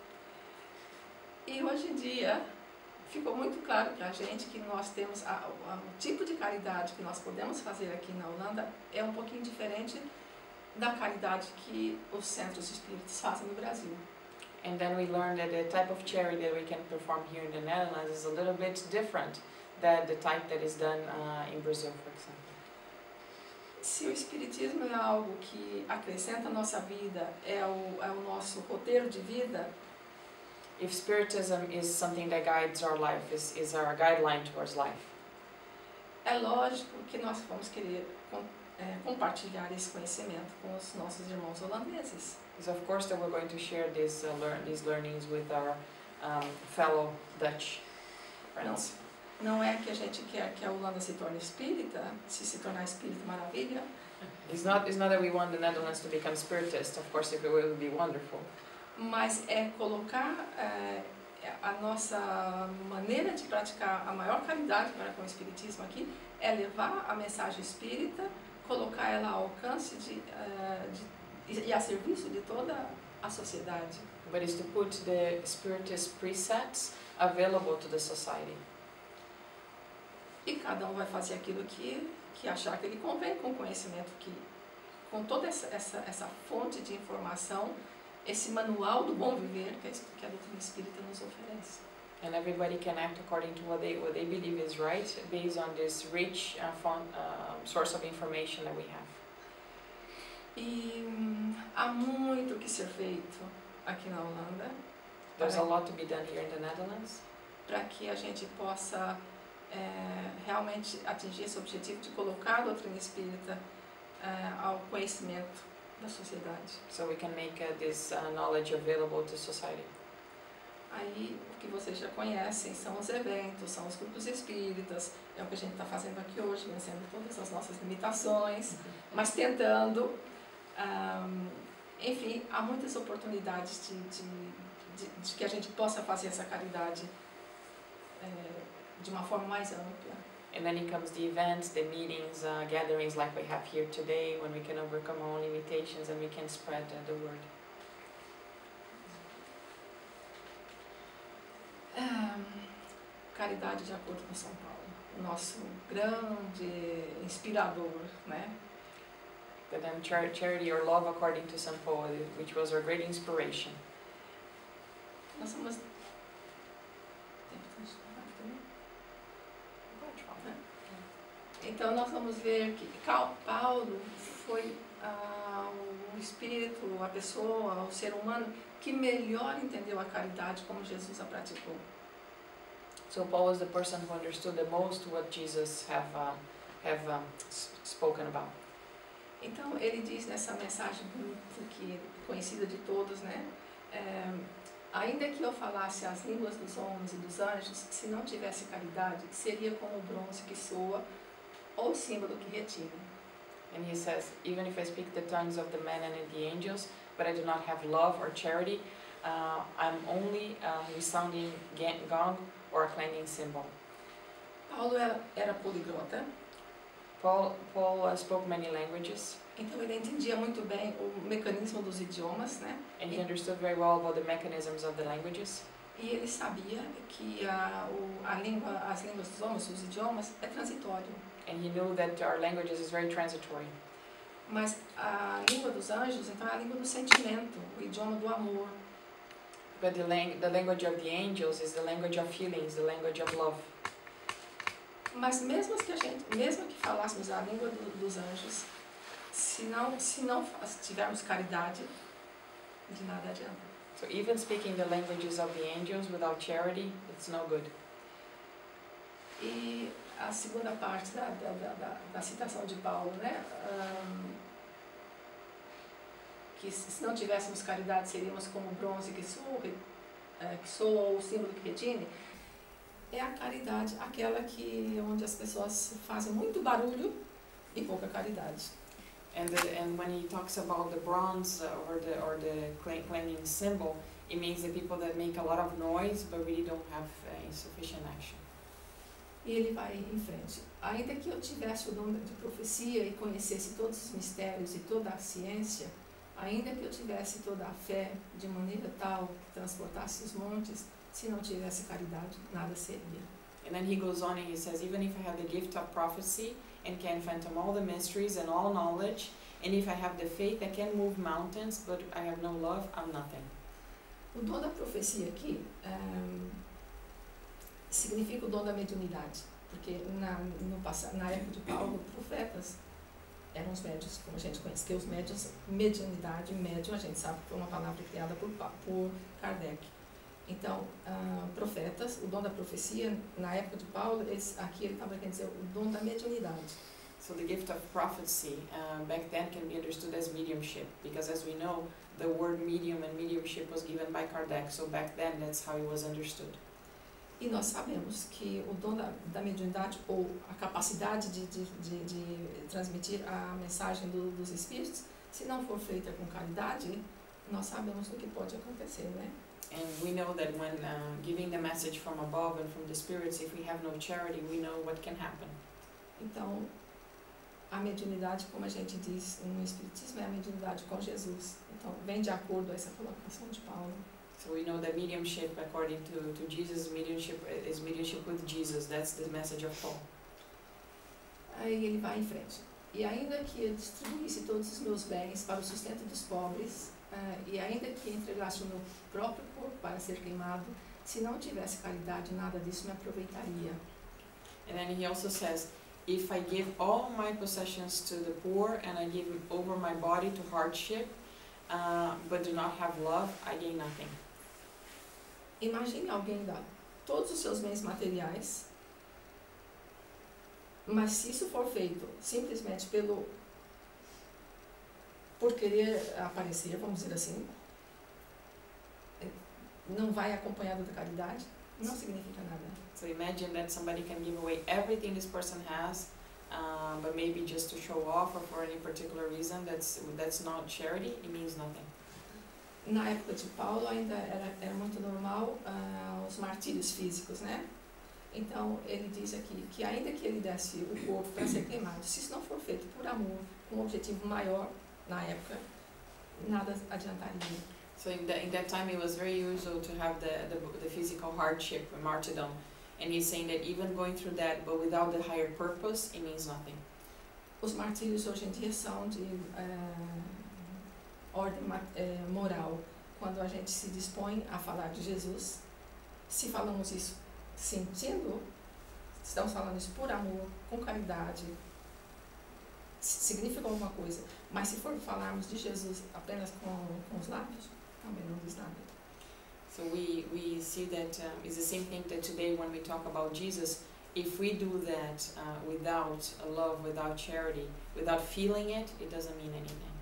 E hoje em dia ficou muito claro para a gente que nós temos o tipo de caridade que nós podemos fazer aqui na Holanda é um pouquinho diferente da caridade que os centros espíritas fazem no Brasil. And then we learned that the type of charity that we can perform here in the Netherlands is a little bit different than the type that is done in Brazil, for example. Se o espiritismo é algo que acrescenta a nossa vida, é o nosso roteiro de vida. If Spiritism is something that guides our life, is our guideline towards life. É lógico que nós vamos querer compartilhar esse conhecimento com os nossos irmãos holandeses. Is of course that we're going to share these learnings with our fellow Dutch friends. Não é que a gente quer que a Holanda se torne espírita, se tornar espírita maravilha. It's not that we want the Netherlands to become spiritist. Of course, if it would be wonderful. Mas é colocar a nossa maneira de praticar a maior caridade para com o espiritismo aqui é levar a mensagem espírita, colocar ela ao alcance e a serviço de toda a sociedade. But is to put the spiritist precepts available to the society. E cada um vai fazer aquilo que achar que ele convém, com o conhecimento com toda essa fonte de informação, esse manual do bom viver que a doutrina espírita nos oferece. And everybody can act according to what they believe is right, based on this rich source of information that we have. E há muito que ser feito aqui na Holanda. There's a lot to be done here in the Netherlands. Para que a gente possa realmente atingir esse objetivo de colocar a doutrina espírita ao conhecimento da sociedade. So we can make this knowledge available to society. Aí, o que vocês já conhecem são os eventos, são os grupos espíritas, é o que a gente está fazendo aqui hoje, vencendo todas as nossas limitações, mas tentando. Enfim, há muitas oportunidades de que a gente possa fazer essa caridade de uma forma mais ampla. And then it comes the events, the meetings, gatherings like we have here today, when we can overcome our own limitations and we can spread the word. Caridade de acordo com São Paulo, o nosso grande inspirador, né? But then charity or love according to St. Paul, which was our great inspiration. Nós somos... Então nós vamos ver que Paulo foi o espírito, a pessoa, o ser humano que melhor entendeu a caridade como Jesus a praticou. So Paul was the person who understood the most what Jesus have spoken about. Então ele diz nessa mensagem que conhecida de todos, né? Ainda que eu falasse as línguas dos homens e dos anjos, se não tivesse caridade, seria como o bronze que soa ou o símbolo que retine. And he says, even if I speak the tongues of the men and the angels, but I do not have love or charity, I'm only a resounding gong or a clanging cymbal. Paulo era poliglota. Paul spoke many languages. Então ele entendia muito bem o mecanismo dos idiomas, né? And he understood very well about the mechanisms of the languages. E ele sabia que as línguas dos homens, os idiomas, é transitório. And he knew that our languages is very transitory. Mas a língua dos anjos, então, é a língua do sentimento, o idioma do amor. But the language of the angels is the language of feelings, the language of love. Mas mesmo que falássemos a língua dos anjos, se não tivermos caridade, de nada adianta. So even speaking the languages of the angels without charity, it's no good. E a segunda parte da citação de Paulo, né? Que se não tivéssemos caridade seríamos como bronze que soa ou o símbolo que retine. É a caridade, aquela onde as pessoas fazem muito barulho e pouca caridade. And when he talks about the bronze or the clanging cymbal, it means the people that make a lot of noise but really don't have sufficient action. E ele vai em frente. Ainda que eu tivesse o dom de profecia e conhecesse todos os mistérios e toda a ciência, ainda que eu tivesse toda a fé de maneira tal que transportasse os montes, se não tivesse caridade, nada seria. And then he goes on and he says, even if I have the gift of prophecy and can fathom all the mysteries and all knowledge, and if I have the faith that can move mountains, but I have no love, I'm nothing. O dom da profecia aqui significa o dom da mediunidade, porque na época de Paulo, profetas eram os médios, como a gente conhece, que os médios, mediunidade, médium, a gente sabe que foi uma palavra criada por Kardec. Então, profetas, o dom da profecia, na época de Paulo, aqui ele estava querendo dizer o dom da mediunidade. So the gift of prophecy back then can be understood as mediumship, because as we know, the word medium and mediumship was given by Kardec, so back then that's how it was understood. E nós sabemos que o dom da mediunidade, ou a capacidade de transmitir a mensagem dos espíritos, se não for feita com caridade, nós sabemos o que pode acontecer, né? And we know that when giving the message from above and from the spirits, if we have no charity, we know what can happen. Então, a mediunidade, como a gente diz no Espiritismo, é a mediunidade com Jesus. Então, vem de acordo a essa colocação de Paulo. So we know that mediumship, according to Jesus, mediumship is mediumship with Jesus. That's the message of Paul. Aí ele vai em frente. E ainda que eu distribuísse todos os meus bens para o sustento dos pobres, e ainda que entregasse o meu próprio corpo para ser queimado, se não tivesse caridade, nada disso me aproveitaria. And then he also says, if I give all my possessions to the poor and I give over my body to hardship, but do not have love, I gain nothing. Imagine alguém dar todos os seus bens materiais, mas se isso for feito simplesmente por querer aparecer, vamos dizer assim, não vai acompanhado da caridade, não significa nada. So imagine that somebody can give away everything this person has, but maybe just to show off or for any particular reason, that's not charity, it means nothing. Na época de Paulo ainda era muito normal os martírios físicos, né? Então, ele diz aqui que ainda que ele desse o corpo para ser queimado, se isso não for feito por amor, com um objetivo maior, na época, nada adiantaria. So in that time it was very usual to have the physical hardship, martyrdom. And he's saying that even going through that, but without the higher purpose, it means nothing. Os martírios hoje em dia são de ordem moral. Quando a gente se dispõe a falar de Jesus, se falamos isso sentindo, estamos falando isso por amor, com caridade, significa alguma coisa. Mas se for falarmos de Jesus apenas com os lábios, também não diz nada. So we see that it's the same thing that today when we talk about Jesus, if we do that without love, without charity, without feeling it, it doesn't mean anything.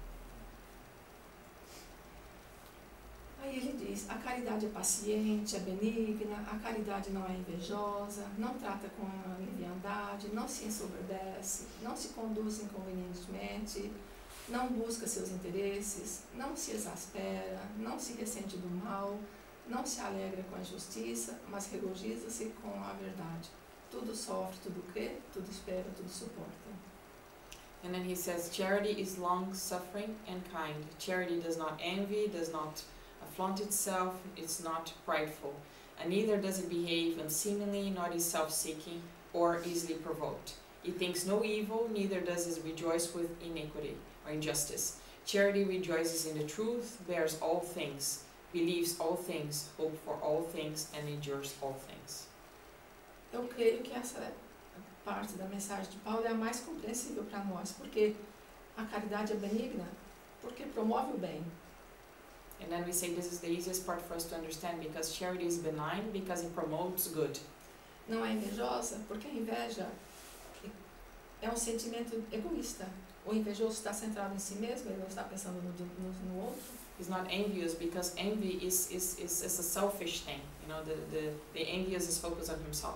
Aí ele diz, a caridade é paciente, é benigna, a caridade não é invejosa, não trata com leviandade, não se ensoberbece, não se conduz inconvenientemente, não busca seus interesses, não se exaspera, não se ressente do mal, não se alegra com a injustiça, mas regozija-se com a verdade. Tudo sofre, tudo crê, tudo espera, tudo suporta. And then he says, charity is long-suffering and kind. Charity does not envy, does not flaunt itself, it's not prideful. And neither does it behave unseemly, nor is self-seeking, or easily provoked. It thinks no evil, neither does it rejoice with iniquity or injustice. Charity rejoices in the truth, bears all things, believes all things, hopes for all things, and endures all things. Eu creio que essa parte da mensagem de Paulo é a mais compreensível para nós, porque a caridade é benigna, porque promove o bem. And then we say this is the easiest part for us to understand, because charity is benign, because it promotes good. Não é invejosa, porque a inveja é um sentimento egoísta. O invejoso está centrado em si mesmo, ele não está pensando no outro. He's not envious, because envy is a selfish thing. You know, the envious is focused on himself.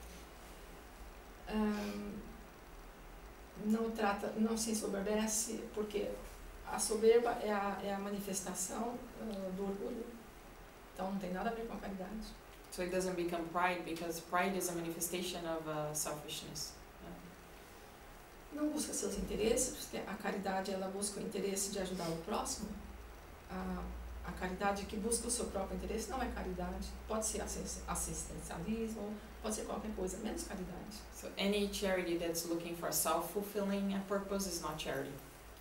Não se ensoberbece, porque a soberba é a manifestação do orgulho. Então não tem nada a ver com a caridade. So it doesn't become pride, because pride is a manifestation of selfishness. Não busca seus interesses, porque a caridade ela busca o interesse de ajudar o próximo. A caridade que busca o seu próprio interesse não é caridade. Pode ser assistencialismo, pode ser qualquer coisa, menos caridade. So any charity that's looking for a self-fulfilling purpose is not charity.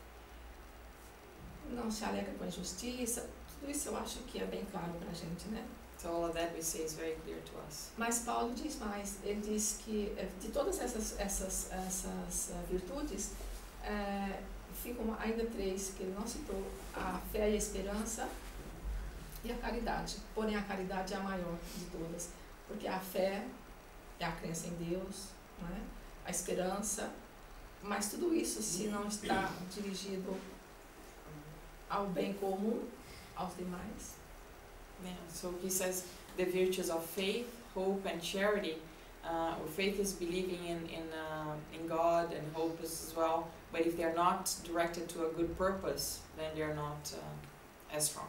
Não se alegra com a injustiça, tudo isso eu acho que é bem claro para a gente, né? So all of that we say is very clear to us. Mas Paulo diz mais, ele diz que de todas essas virtudes, ficam ainda três que ele não citou: a fé e a esperança e a caridade. Porém a caridade é a maior de todas, porque a fé é a crença em Deus, né? A esperança, mas tudo isso se não está dirigido ao bem comum, aos demais. Yeah, so he says the virtues of faith, hope, and charity. Faith is believing in God, and hope is as well. But if they're not directed to a good purpose, then they're not as strong.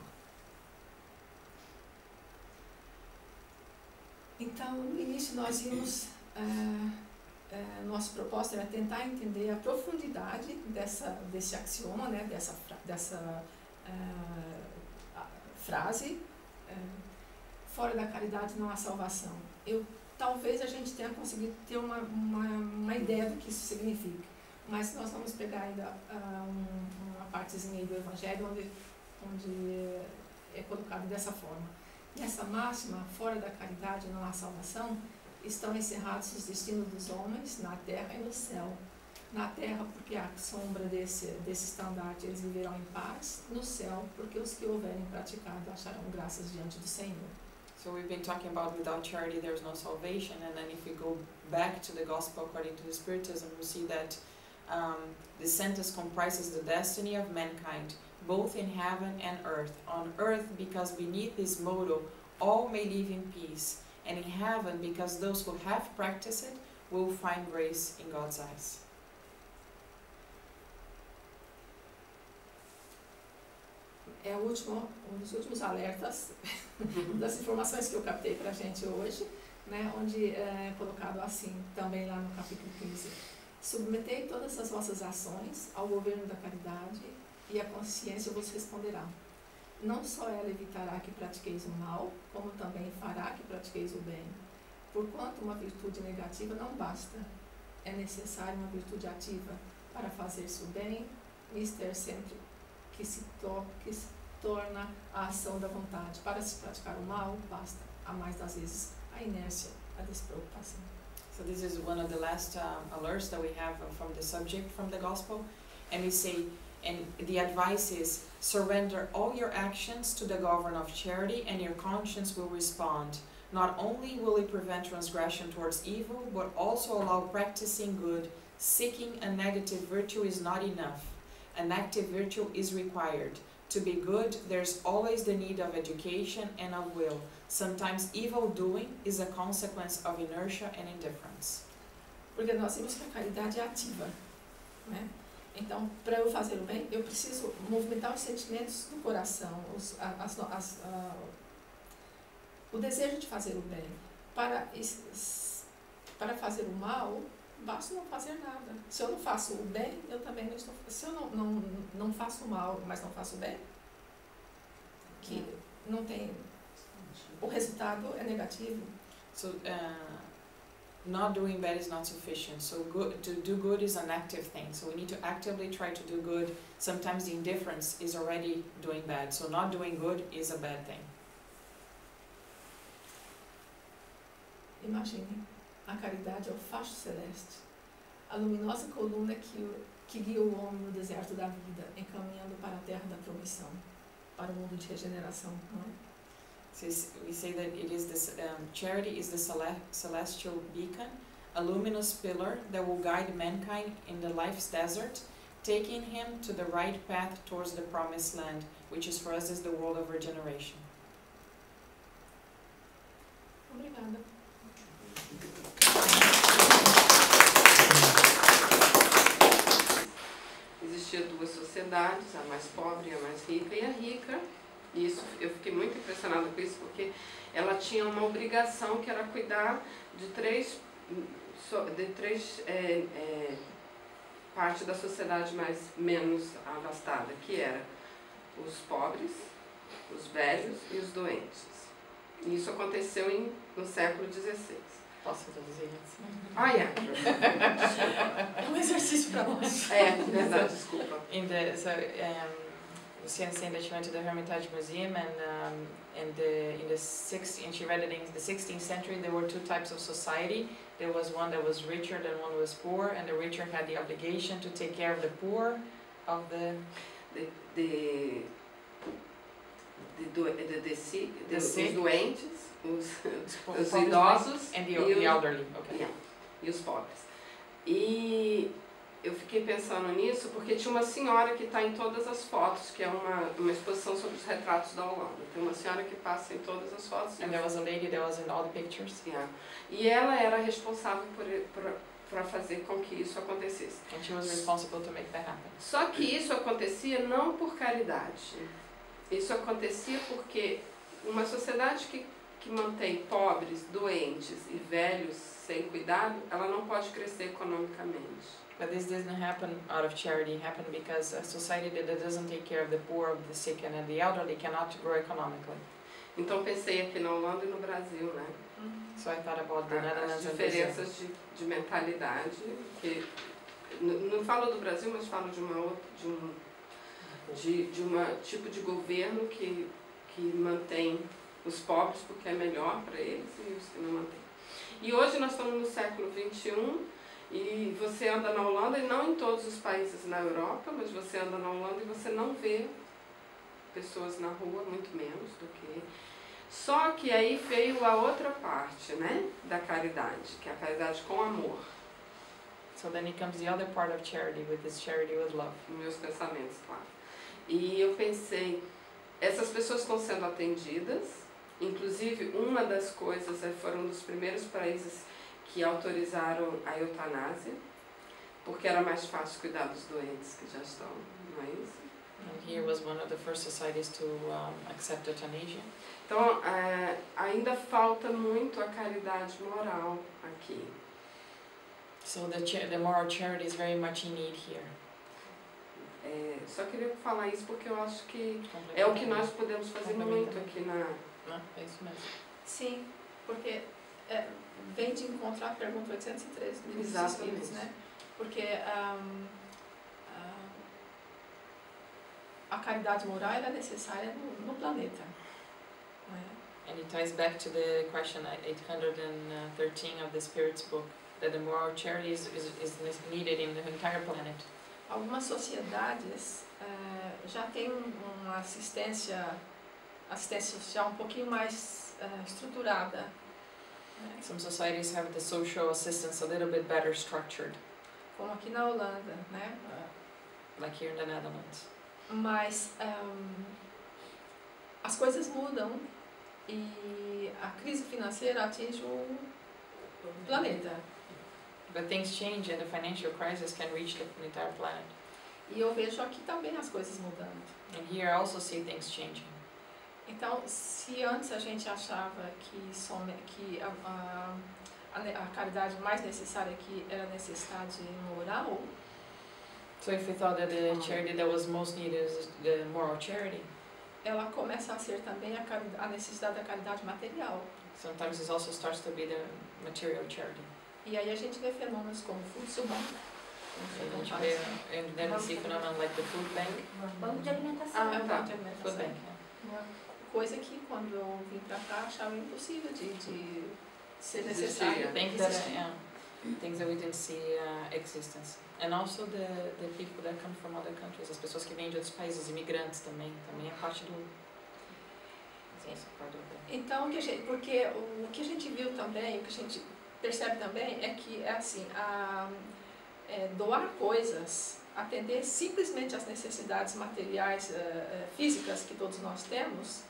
Então, no início nós vimos, nosso propósito era tentar entender a profundidade desse axioma, né, dessa frase, fora da caridade não há salvação. Talvez a gente tenha conseguido ter uma ideia do que isso significa, mas nós vamos pegar ainda uma partezinha aí do Evangelho onde é colocado dessa forma. Nessa máxima, fora da caridade não há salvação, estão encerrados os destinos dos homens na terra e no céu. Na terra, porque à sombra desse estandarte eles viverão em paz; no céu, porque os que houverem praticado acharão graças diante do Senhor. So we've been talking about without charity there's no salvation, and then if we go back to the gospel according to the Spiritism, we see that the sentence comprises the destiny of mankind, both in heaven and earth. On earth, because beneath this motto all may live in peace, and in heaven, because those who have practiced it will find grace in God's eyes. É um dos últimos alertas das informações que eu captei para a gente hoje, né, onde é colocado assim, também lá no capítulo 15. Submetei todas as vossas ações ao governo da caridade e a consciência vos responderá. Não só ela evitará que pratiqueis o mal, como também fará que pratiqueis o bem. Porquanto uma virtude negativa não basta. É necessária uma virtude ativa para fazer-se o bem, mister sempre que se torna a ação da vontade. Para se praticar o mal, basta, a mais das vezes, a inércia, a despreocupação. So this is one of the last alerts that we have from the subject from the Gospel. And we say, and the advice is, surrender all your actions to the governor of charity and your conscience will respond. Not only will it prevent transgression towards evil, but also allow practicing good. Seeking a negative virtue is not enough. An active virtue is required. To be good, there's always the need of education and of will. Sometimes evil doing is a consequence of inertia and indifference. Porque nós vimos que a caridade é ativa, né? Então, para eu fazer o bem, eu preciso movimentar os sentimentos do coração, o desejo de fazer o bem. Para fazer o mal, basta não fazer nada. Se eu não faço o bem, eu também não estou... Se eu não faço o mal, mas não faço o bem, que não tem... O resultado é negativo. So, not doing bad is not sufficient. So to do good is an active thing. So we need to actively try to do good. Sometimes the indifference is already doing bad. So not doing good is a bad thing. Imagine, a caridade é o facho celeste, a luminosa coluna que guia o homem no deserto da vida, encaminhando para a terra da promissão, para o mundo de regeneração, não é? So we say that it is this charity is the celestial beacon, a luminous pillar that will guide mankind in the life's desert, taking him to the right path towards the promised land, which is for us is the world of regeneration. Obrigada. Existiam duas sociedades, a mais pobre e a mais rica, e a rica, e isso, eu fiquei muito impressionada com isso, porque ela tinha uma obrigação que era cuidar de três partes da sociedade menos abastada, que era os pobres, os velhos e os doentes. E isso aconteceu no século XVI. Posso traduzir isso? Ah, é. É um exercício para nós. É, verdade, desculpa. Luciana saying that she went to the Hermitage Museum and she read it in the 16th century. There were two types of society. There was one that was richer and one was poor, and the richer had the obligation to take care of the poor, of the os doentes, os idosos and the elderly. Okay. E os pobres. E eu fiquei pensando nisso porque tinha uma senhora que está em todas as fotos, que é uma exposição sobre os retratos da Holanda. Tem uma senhora que passa em todas as fotos. And there was a lady that was in all the pictures. Yeah. E ela era responsável para fazer com que isso acontecesse. And she was responsible to make that happen. Só que isso acontecia não por caridade. Isso acontecia porque uma sociedade que mantém pobres, doentes e velhos sem cuidado, ela não pode crescer economicamente. But this didn't happen out of charity. It happened because a society that doesn't take care of the poor, of the sick, and the elderly cannot grow economically. Então pensei aqui na Holanda e no Brasil, né? So I thought about the Netherlands as diferenças de mentalidade, que não falo do Brasil, mas falo de uma tipo de governo que mantém os pobres porque é melhor para eles e os que não mantêm. E hoje nós estamos no século XXI e você anda na Holanda, e não em todos os países na Europa, mas você anda na Holanda e você não vê pessoas na rua, muito menos do que... Só que aí veio a outra parte, né, da caridade, que é a caridade com amor. So then it comes the other part of charity, with this charity with love. Meus pensamentos, claro. E eu pensei, essas pessoas estão sendo atendidas, inclusive uma das coisas, foram um dos primeiros países que autorizaram a eutanásia, porque era mais fácil cuidar dos doentes que já estão, não é isso? And here was one of the first societies to accept euthanasia. Então, ainda falta muito a caridade moral aqui. So the moral charity is very much in need here. Só queria falar isso porque eu acho que é o que nós podemos fazer muito aqui na... Não, é isso mesmo. Sim, porque vem de encontro à pergunta 813 dos Exatamente. Espíritos, né? Porque a caridade moral é necessária no planeta. Né? And it ties back to the question 813 of the Spirit's book, that the moral charity is needed in the entire planet. Algumas sociedades já têm uma assistência social um pouquinho mais estruturada. Né? Some societies have the social assistance a little bit better structured, Como aqui na Holanda, né? like here in the Netherlands. Mas as coisas mudam e a crise financeira atinge o planeta. But things change and the financial crisis can reach the entire planet. E eu vejo aqui também as coisas mudando. And here I also see things changing. Então, se antes a gente achava que a caridade mais necessária aqui era a necessidade moral, So if we thought that the charity that was most needed is the moral charity, ela começa a ser também a necessidade da caridade material. sometimes it also starts to be the material charity. E aí a gente vê fenômenos como Futsuban, And then we see phenomena like the food bank. Banco de alimentação. banco de Food alimentação. bank. Uma coisa que quando eu vim pra cá achava impossível de ser necessária. Things that we didn't see existence. And also the people that come from other countries, as pessoas que vêm de outros países, imigrantes também é parte do... Então, porque o que a gente viu também, o que a gente percebe também é que assim, doar coisas, atender simplesmente às necessidades materiais, físicas que todos nós temos,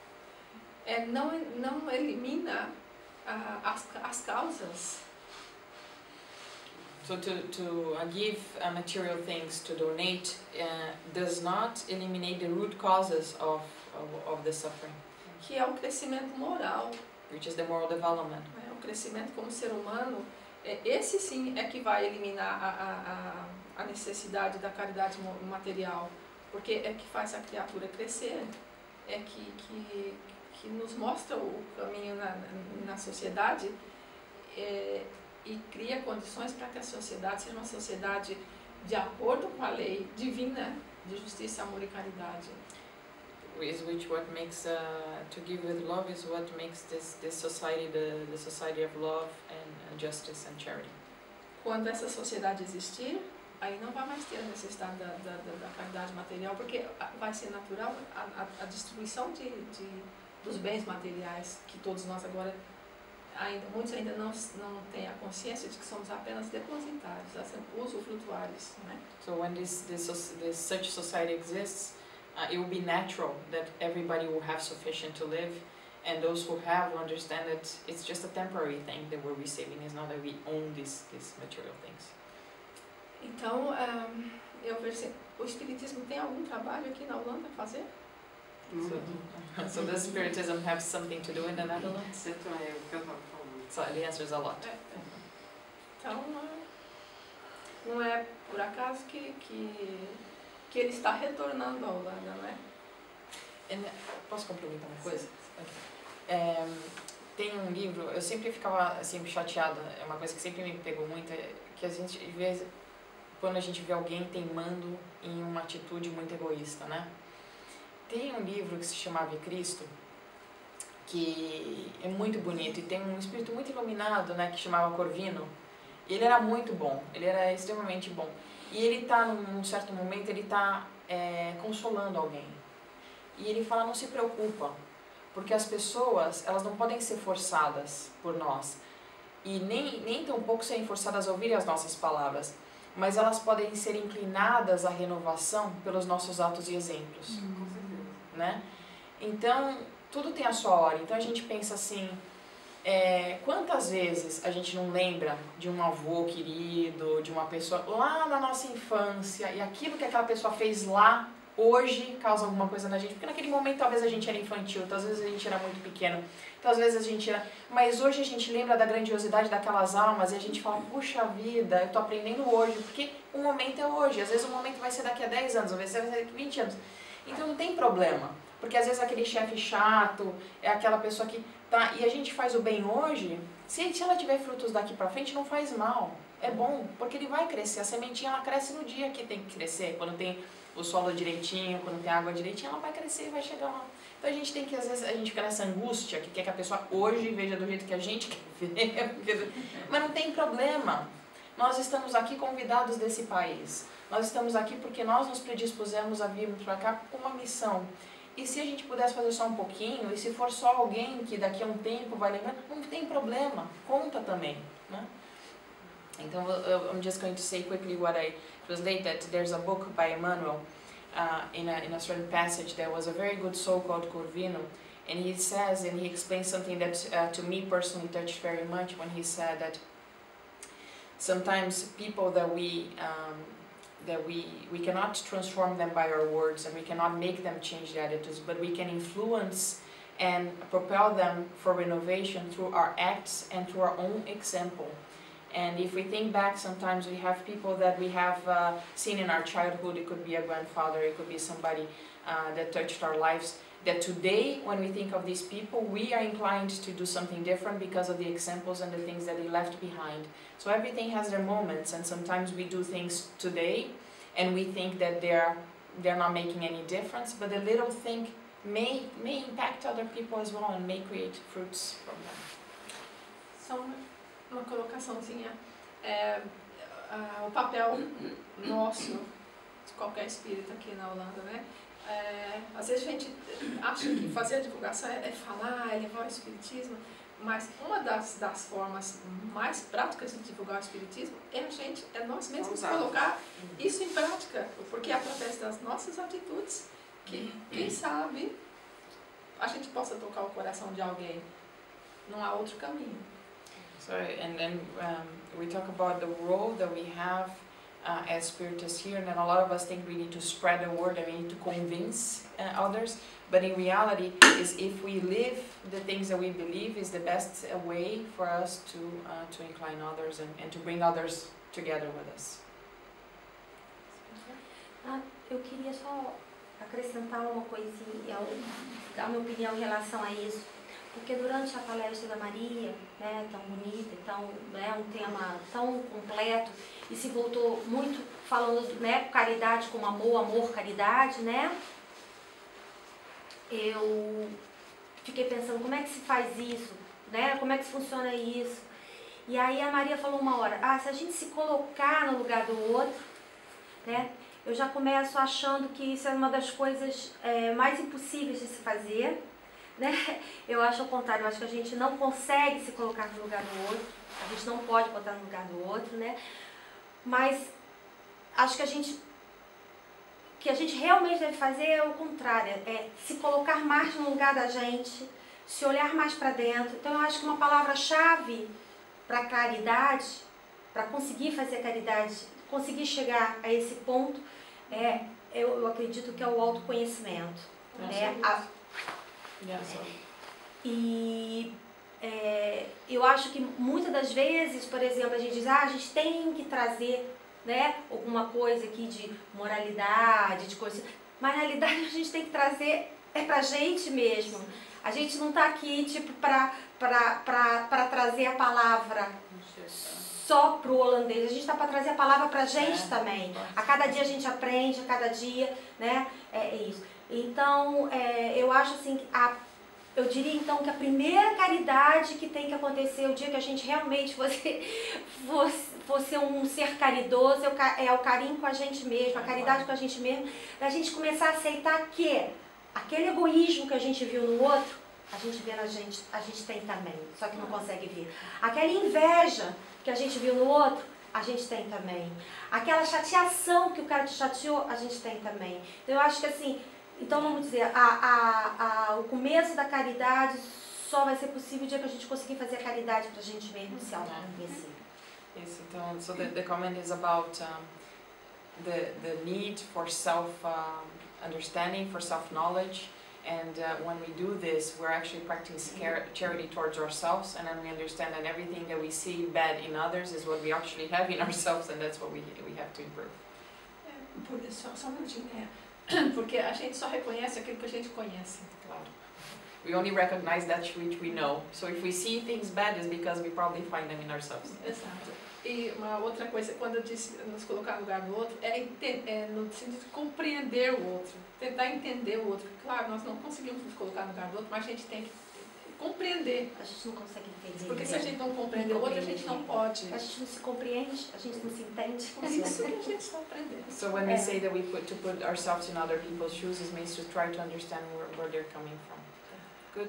não elimina as causas. So to give material things, to donate, does not eliminate the root causes of the suffering, Que é o crescimento moral, which is the moral development. né? O crescimento como ser humano, esse sim é que vai eliminar a necessidade da caridade material, porque é que faz a criatura crescer, é que nos mostra o caminho na sociedade e cria condições para que a sociedade seja uma sociedade de acordo com a lei divina de justiça, amor e caridade. Which what makes to give with love is what makes this society the society of love and justice and charity. Quando essa sociedade existir, aí não vai mais ter a necessidade da caridade material, porque vai ser natural a distribuição dos bens materiais que todos nós agora muitos ainda não têm a consciência de que somos apenas depositários, usufrutuários, né? So when this such society exists, it will be natural that everybody will have sufficient to live, and those who have will understand that it's just a temporary thing that we're receiving. It's not that we own these material things. Então, eu vejo assim, o Espiritismo tem algum trabalho aqui na Holanda a fazer? So does Spiritism have something to do in the Netherlands? So the answer is a lot. Então, não é por acaso que ele está retornando à Holanda, não é? Posso complementar uma coisa? Tem um livro, eu sempre ficava assim, chateada, é uma coisa que sempre me pegou muito, que a gente vê quando a gente vê alguém teimando em uma atitude muito egoísta, né? Tem um livro que se chama Ave Cristo, que é muito bonito e tem um espírito muito iluminado, né, que chamava Corvino. Ele era muito bom, ele era extremamente bom. E ele está, num certo momento, ele está consolando alguém. E ele fala, não se preocupa, porque as pessoas, elas não podem ser forçadas por nós. E nem tão pouco serem forçadas a ouvirem as nossas palavras, mas elas podem ser inclinadas à renovação pelos nossos atos e exemplos. Né? Então, tudo tem a sua hora. Então a gente pensa assim, quantas vezes a gente não lembra de um avô querido, de uma pessoa lá na nossa infância, e aquilo que aquela pessoa fez lá hoje causa alguma coisa na gente, porque naquele momento talvez a gente era infantil, então, às vezes a gente era muito pequeno, então às vezes a gente era... Mas hoje a gente lembra da grandiosidade daquelas almas e a gente fala, puxa vida, eu tô aprendendo hoje, porque o momento é hoje, às vezes o momento vai ser daqui a 10 anos, às vezes vai ser daqui a 20 anos. Então não tem problema, porque às vezes aquele chefe chato, é aquela pessoa que tá... E a gente faz o bem hoje, se ela tiver frutos daqui pra frente, não faz mal. É bom, porque ele vai crescer. A sementinha, ela cresce no dia que tem que crescer. Quando tem o solo direitinho, quando tem água direitinho, ela vai crescer e vai chegar lá. Então a gente tem que, às vezes, a gente fica nessa angústia, que quer que a pessoa hoje veja do jeito que a gente quer ver. Mas não tem problema. Nós estamos aqui convidados desse país. Nós estamos aqui porque nós nos predispusemos a virmos para cá com uma missão. E se a gente pudesse fazer só um pouquinho, e se for só alguém que daqui a um tempo vai lembrar, não tem problema. Conta também, né? Então, I'm just going to say quickly what I translate, that there's a book by Emmanuel in a certain passage. There was a very good soul called Corvino, and he says, and he explains something that to me personally touched very much when he said that sometimes people that we cannot transform them by our words, and we cannot make them change their attitudes, but we can influence and propel them for renovation through our acts and through our own example. And if we think back, sometimes we have people that we have seen in our childhood. It could be a grandfather, it could be somebody that touched our lives, that today, when we think of these people, we are inclined to do something different because of the examples and the things that they left behind. So everything has their moments, and sometimes we do things today, and we think that they're not making any difference, but the little thing may impact other people as well, and may create fruits from them. Só uma colocaçãozinha. O papel nosso, de qualquer espírito aqui na Holanda, né? Às vezes a gente acha que fazer a divulgação é falar, é levar o espiritismo, mas uma das formas mais práticas de divulgar o espiritismo é nós mesmos colocar isso em prática, porque é através das nossas atitudes que, quem sabe, a gente possa tocar o coração de alguém. Não há outro caminho. So, and then we talk about the role that we have as spiritists here, and then a lot of us think we need to spread the word and we need to convince others, but in reality, is if we live the things that we believe is the best way for us to incline others and to bring others together with us. Eu queria só acrescentar uma coisinha, dar minha opinião em relação a isso. Porque durante a palestra da Maria, né, tão bonita, um tema tão completo, e se voltou muito falando, né, caridade como amor, amor, caridade, né? Eu fiquei pensando, como é que se faz isso, né? Como é que funciona isso? E aí a Maria falou uma hora, se a gente se colocar no lugar do outro, né? Eu já começo achando que isso é uma das coisas mais impossíveis de se fazer. Né? Eu acho ao contrário, eu acho que a gente não consegue se colocar no lugar do outro, a gente não pode botar no lugar do outro, né? Mas acho que a gente realmente deve fazer é o contrário, é se colocar mais no lugar da gente, se olhar mais para dentro. Então eu acho que uma palavra-chave para caridade, para conseguir fazer caridade, conseguir chegar a esse ponto, eu acredito que é o autoconhecimento. E eu acho que muitas das vezes, por exemplo, a gente diz, a gente tem que trazer, né, alguma coisa aqui de moralidade, de coisa, mas na realidade a gente tem que trazer pra gente mesmo. A gente não está aqui tipo para trazer a palavra só pro holandês, a gente está para trazer a palavra pra gente também. A cada dia a gente aprende, a cada dia, né, é isso. Então, eu acho assim, eu diria então que a primeira caridade que tem que acontecer o dia que a gente realmente fosse um ser caridoso, é o carinho com a gente mesmo, a caridade com a gente mesmo, da gente começar a aceitar que aquele egoísmo que a gente viu no outro, a gente vê na gente, a gente tem também, só que não consegue ver. Aquela inveja que a gente viu no outro, a gente tem também. Aquela chateação que o cara te chateou, a gente tem também. Então eu acho que assim, então vamos dizer, o começo da caridade só vai ser possível o dia que a gente conseguir fazer a caridade pra gente mesmo se autoconhecer. Yes, então, so the comment is about the need for self understanding, for self-knowledge. And when we do this, we're actually practicing charity towards ourselves, and then we understand that everything that we see bad in others is what we actually have in ourselves, and that's what we have to improve. Só um minutinho, porque a gente só reconhece aquilo que a gente conhece. Claro. We only recognize that which we know. So if we see things bad, it's because we probably find them in ourselves. Exato. E uma outra coisa, quando eu disse nos colocar no lugar do outro, é no sentido de compreender o outro, tentar entender o outro. Claro, nós não conseguimos nos colocar no lugar do outro, mas a gente tem que compreender. A gente não consegue entender. Porque se a gente não compreender o outro, a gente não pode. A gente não se compreende, a gente não se entende. Isso que a gente está aprendendo. So when we say that we put ourselves in other people's shoes, it means to try to understand where they're coming from. Good.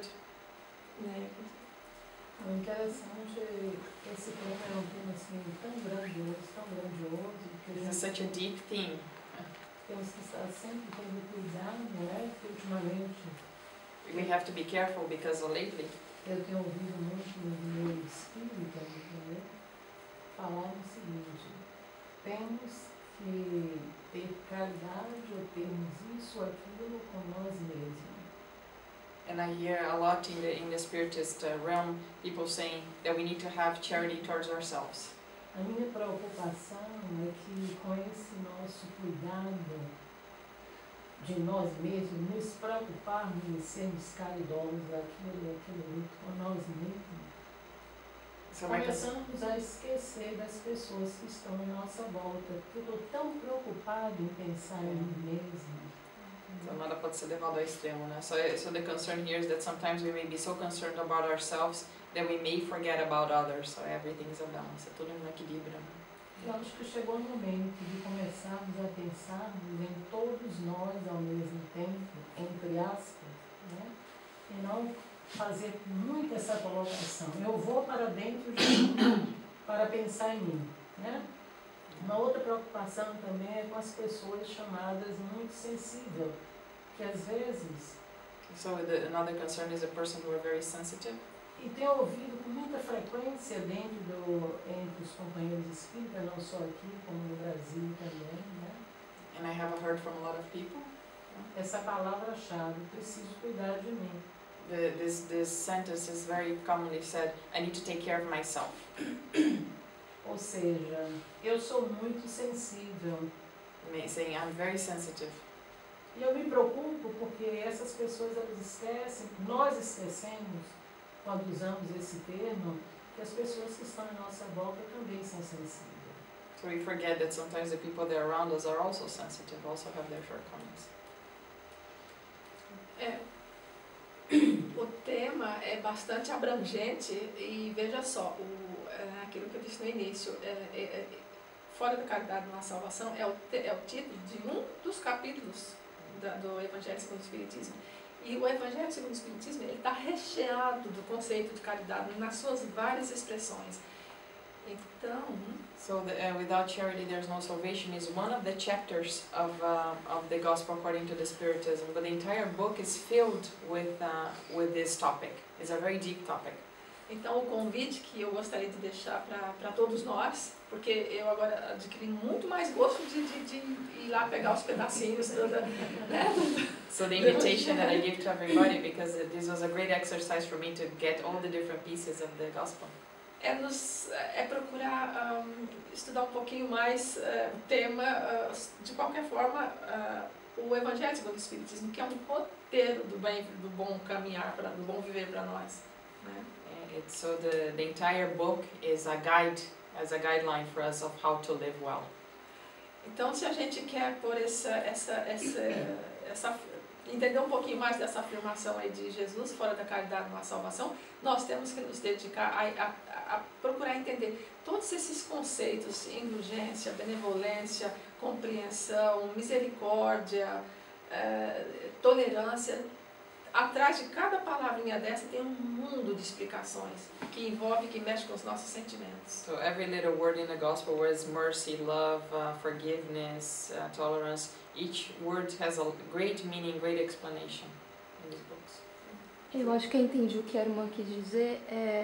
O interessante é esse tema é um tema assim tão grandioso, que a It's gente such a deep theme. temos que estar sempre tendo cuidado, né? Que ultimamente We have to be careful because lately eu tenho ouvido muito no meio espírita falar o seguinte: temos que ter caridade ou termos isso ou aquilo com nós mesmos. and I hear a lot in the spiritist realm people saying that we need to have charity towards ourselves. A minha preocupação é que com esse nosso cuidado de nós mesmos, nos preocuparmos em sermos caridosos aquilo com nós mesmos, começamos a esquecer das pessoas que estão em nossa volta. Eu estou tão preocupado em pensar em mim mesmo. Então nada pode ser levado ao extremo, né? So the concern here is that sometimes we may be so concerned about ourselves that we may forget about others. So everything is a balance, é tudo um equilíbrio. Eu acho que chegou o momento de começarmos a pensarmos em todos nós ao mesmo tempo, entre aspas, né? E não fazer muito essa colocação. Eu vou para dentro de mim para pensar em mim, né? Uma outra preocupação também é com as pessoas chamadas muito sensíveis, que às vezes... So another concern is a person who are very sensitive. E tenho ouvido com muita frequência entre os companheiros espíritas, não só aqui, como no Brasil também, né? And I have heard from a lot of people. Essa palavra-chave, preciso cuidar de mim. This sentence is very commonly said, I need to take care of myself. Ou seja, eu sou muito sensível. Saying I'm very sensitive. E eu me preocupo porque essas pessoas elas esquecem, nós esquecemos, quando usamos esse termo, que as pessoas que estão em nossa volta também são sensíveis. So we forget that sometimes the people that are around us are also sensitive, also have their shortcomings. O tema é bastante abrangente e veja só, aquilo que eu disse no início, Fora da Caridade não há Salvação é o título de um dos capítulos do Evangelho segundo o Espiritismo. E o Evangelho segundo o Espiritismo está recheado do conceito de caridade nas suas várias expressões. Então, so without charity there's no salvation is one of the chapters of the Gospel according to the Spiritism, but the entire book is filled with this topic. It's a very deep topic. Então o convite que eu gostaria de deixar para todos nós, porque eu agora adquiri muito mais gosto de ir lá pegar os pedacinhos So the invitation that I give to everybody, because this was a great exercise for me to get all the different pieces of the Gospel. É procurar estudar um pouquinho mais o tema, de qualquer forma, o Evangelho segundo o Espiritismo, que é um roteiro do bom caminhar, do bom viver para nós, né? So the entire book is a guideline for us of how to live well. Então, se a gente quer por entender um pouquinho mais dessa afirmação aí de Jesus, fora da caridade não há salvação, nós temos que nos dedicar a procurar entender todos esses conceitos: indulgência, benevolência, compreensão, misericórdia, tolerância. Atrás de cada palavrinha dessa tem um mundo de explicações que envolve, que mexe com os nossos sentimentos. So every little word in the Gospel, where is mercy, love, forgiveness, tolerance, each word has a great meaning, great explanation in these books. Eu acho que eu entendi o que a irmã quis dizer.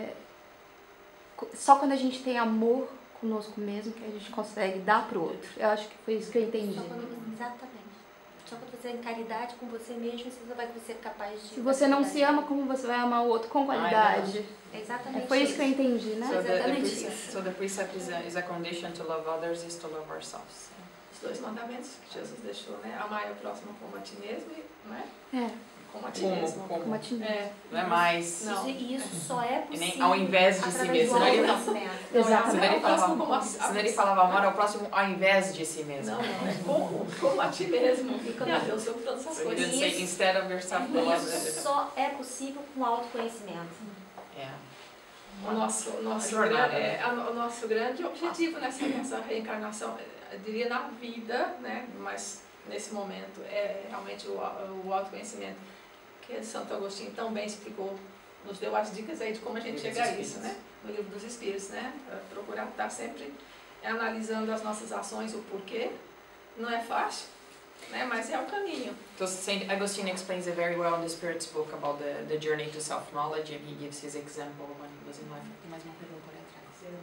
Só quando a gente tem amor conosco mesmo que a gente consegue dar para o outro. Eu acho que foi isso que eu entendi. Exatamente. Só quando você é em caridade com você mesmo, você vai ser capaz de... Se você não se ama, como você vai amar o outro com qualidade? Exatamente. Foi isso que eu entendi, né? So the precept is a condition to love others is to love ourselves. Os 2 mandamentos que Jesus deixou, né? Amar o próximo como a ti mesmo, né? Como a ti mesmo. Como a ti mesmo. Não é mais. Não. E isso só é possível Nem ao invés de si através mesmo. do Senão ele, autoconhecimento. Exatamente. senão ele falava amor ao próximo ao invés de si mesmo. Não, é como a ti mesmo. Fica a Deus sobre todas essas So he coisas. didn't say instead of yourself, to love Isso só é possível com autoconhecimento. Yeah. O nosso grande objetivo nessa reencarnação, eu diria na vida, né? Mas nesse momento é realmente o autoconhecimento, que Santo Agostinho tão bem explicou, nos deu as dicas aí de como a gente chega a isso, né? No Livro dos Espíritos, né? Procurar estar sempre analisando as nossas ações, o porquê. Não é fácil, né? Mas é o caminho. So Saint Augustine explains it very well in the Spirit's book about the journey to self-knowledge, and he gives his example when he was in life. Tem mais uma pergunta ali atrás.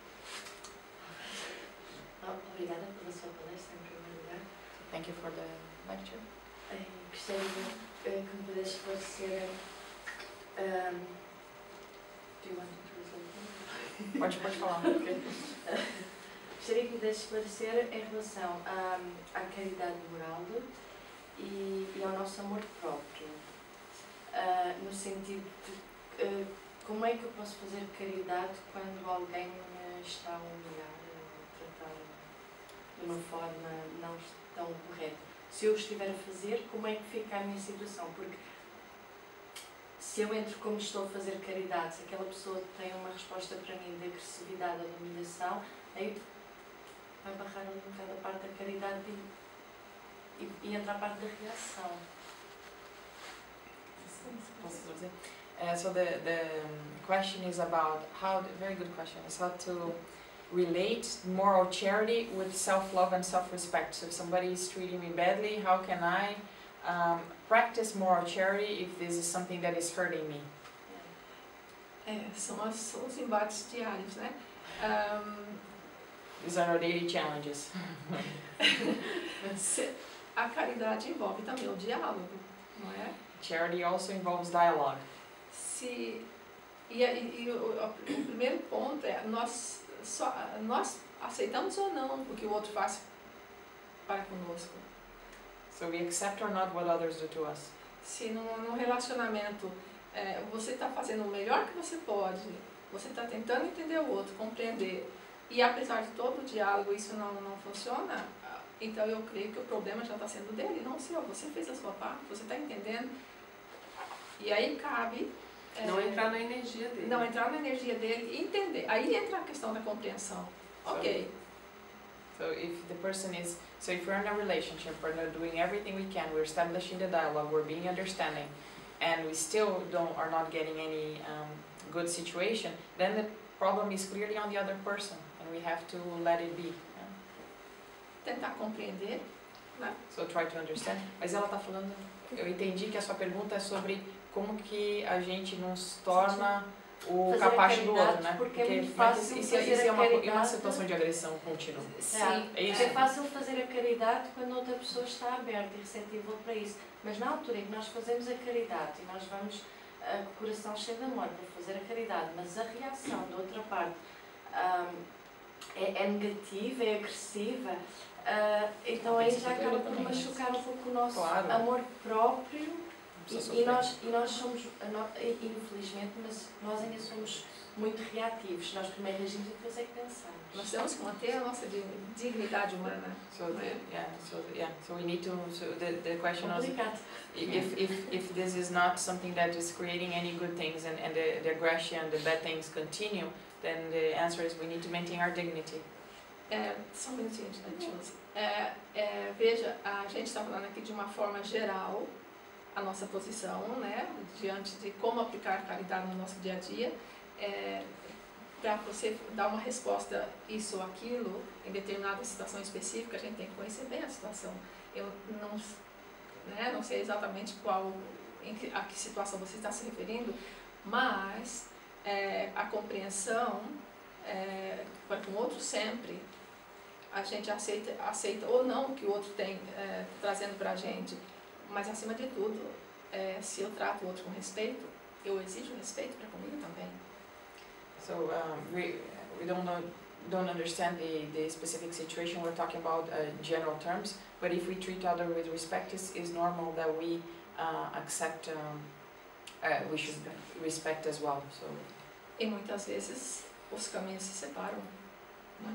Obrigada pela sua palestra, em primeiro lugar. Thank you for the lecture. Gostaria que me pudesse esclarecer. Do you want to translate? Pode falar. Okay. Gostaria que me pudesse esclarecer em relação à caridade moral e ao nosso amor próprio. No sentido de como é que eu posso fazer caridade quando alguém me está a humilhar, a tratar de uma forma não tão correta? Se eu estiver a fazer, como é que fica a minha situação? Porque se eu entro como estou a fazer caridade, se aquela pessoa tem uma resposta para mim de agressividade ou de humilhação, aí vai barrar ali um bocado a parte da caridade e entra a parte da reação. So the question is about how, very good question, is how to relate moral charity with self-love and self-respect. So if somebody is treating me badly, how can I practice moral charity if this is something that is hurting me? São os embates diários, né? These are our daily challenges. A caridade envolve também o diálogo, não é? Charity also involves dialogue. O primeiro ponto é nós aceitamos ou não o que o outro faz para conosco. So we accept or not what others do to us. Se num relacionamento você está fazendo o melhor que você pode, você está tentando entender o outro, compreender, e apesar de todo o diálogo isso não funciona, então eu creio que o problema já está sendo dele, não o seu. Você fez a sua parte, você está entendendo, e aí cabe não entrar na energia dele. Não entrar na energia dele e entender. Aí entra a questão da compreensão. Ok. So if the person is, so if we're in a relationship, we're doing everything we can, we're establishing the dialogue, we're being understanding, and we still are not getting any good situation, then the problem is clearly on the other person, and we have to let it be. Tentar compreender, né? So try to understand. Mas ela está falando, eu entendi que a sua pergunta é sobre como que a gente nos torna o fazer capaz do outro, né? Porque é muito fácil isso fazer é a caridade. uma situação de agressão contínua. Sim. É isso. É fácil fazer a caridade quando a outra pessoa está aberta e receptível para isso. Mas na altura em que nós fazemos a caridade e nós vamos com o coração cheio de amor para fazer a caridade, mas a reação da outra parte é negativa, é agressiva, então aí já acaba por machucar um pouco o nosso amor próprio. E nós somos, infelizmente, mas nós ainda somos muito reativos. Nós primeiro reagimos e depois é que pensamos. Nós temos que manter a nossa dignidade humana. So we need to. So the question was, if this is not something that is creating any good things and the aggression, the bad things continue, then the answer is we need to maintain our dignity. Só um minutinho, veja, a gente está falando aqui de uma forma geral a nossa posição, né, diante de como aplicar a caridade no nosso dia a dia. Para você dar uma resposta isso ou aquilo, em determinada situação específica, a gente tem que conhecer bem a situação. Eu não sei exatamente a que situação você está se referindo, mas a compreensão para com o outro sempre a gente aceita ou não o que o outro tem trazendo para a gente, mas acima de tudo, se eu trato o outro com respeito, eu exijo respeito para comigo também. So we don't understand the specific situation. We're talking about general terms, but if we treat other with respect, it's normal that we accept. We should respect as well. So. E muitas vezes os caminhos se separam, né?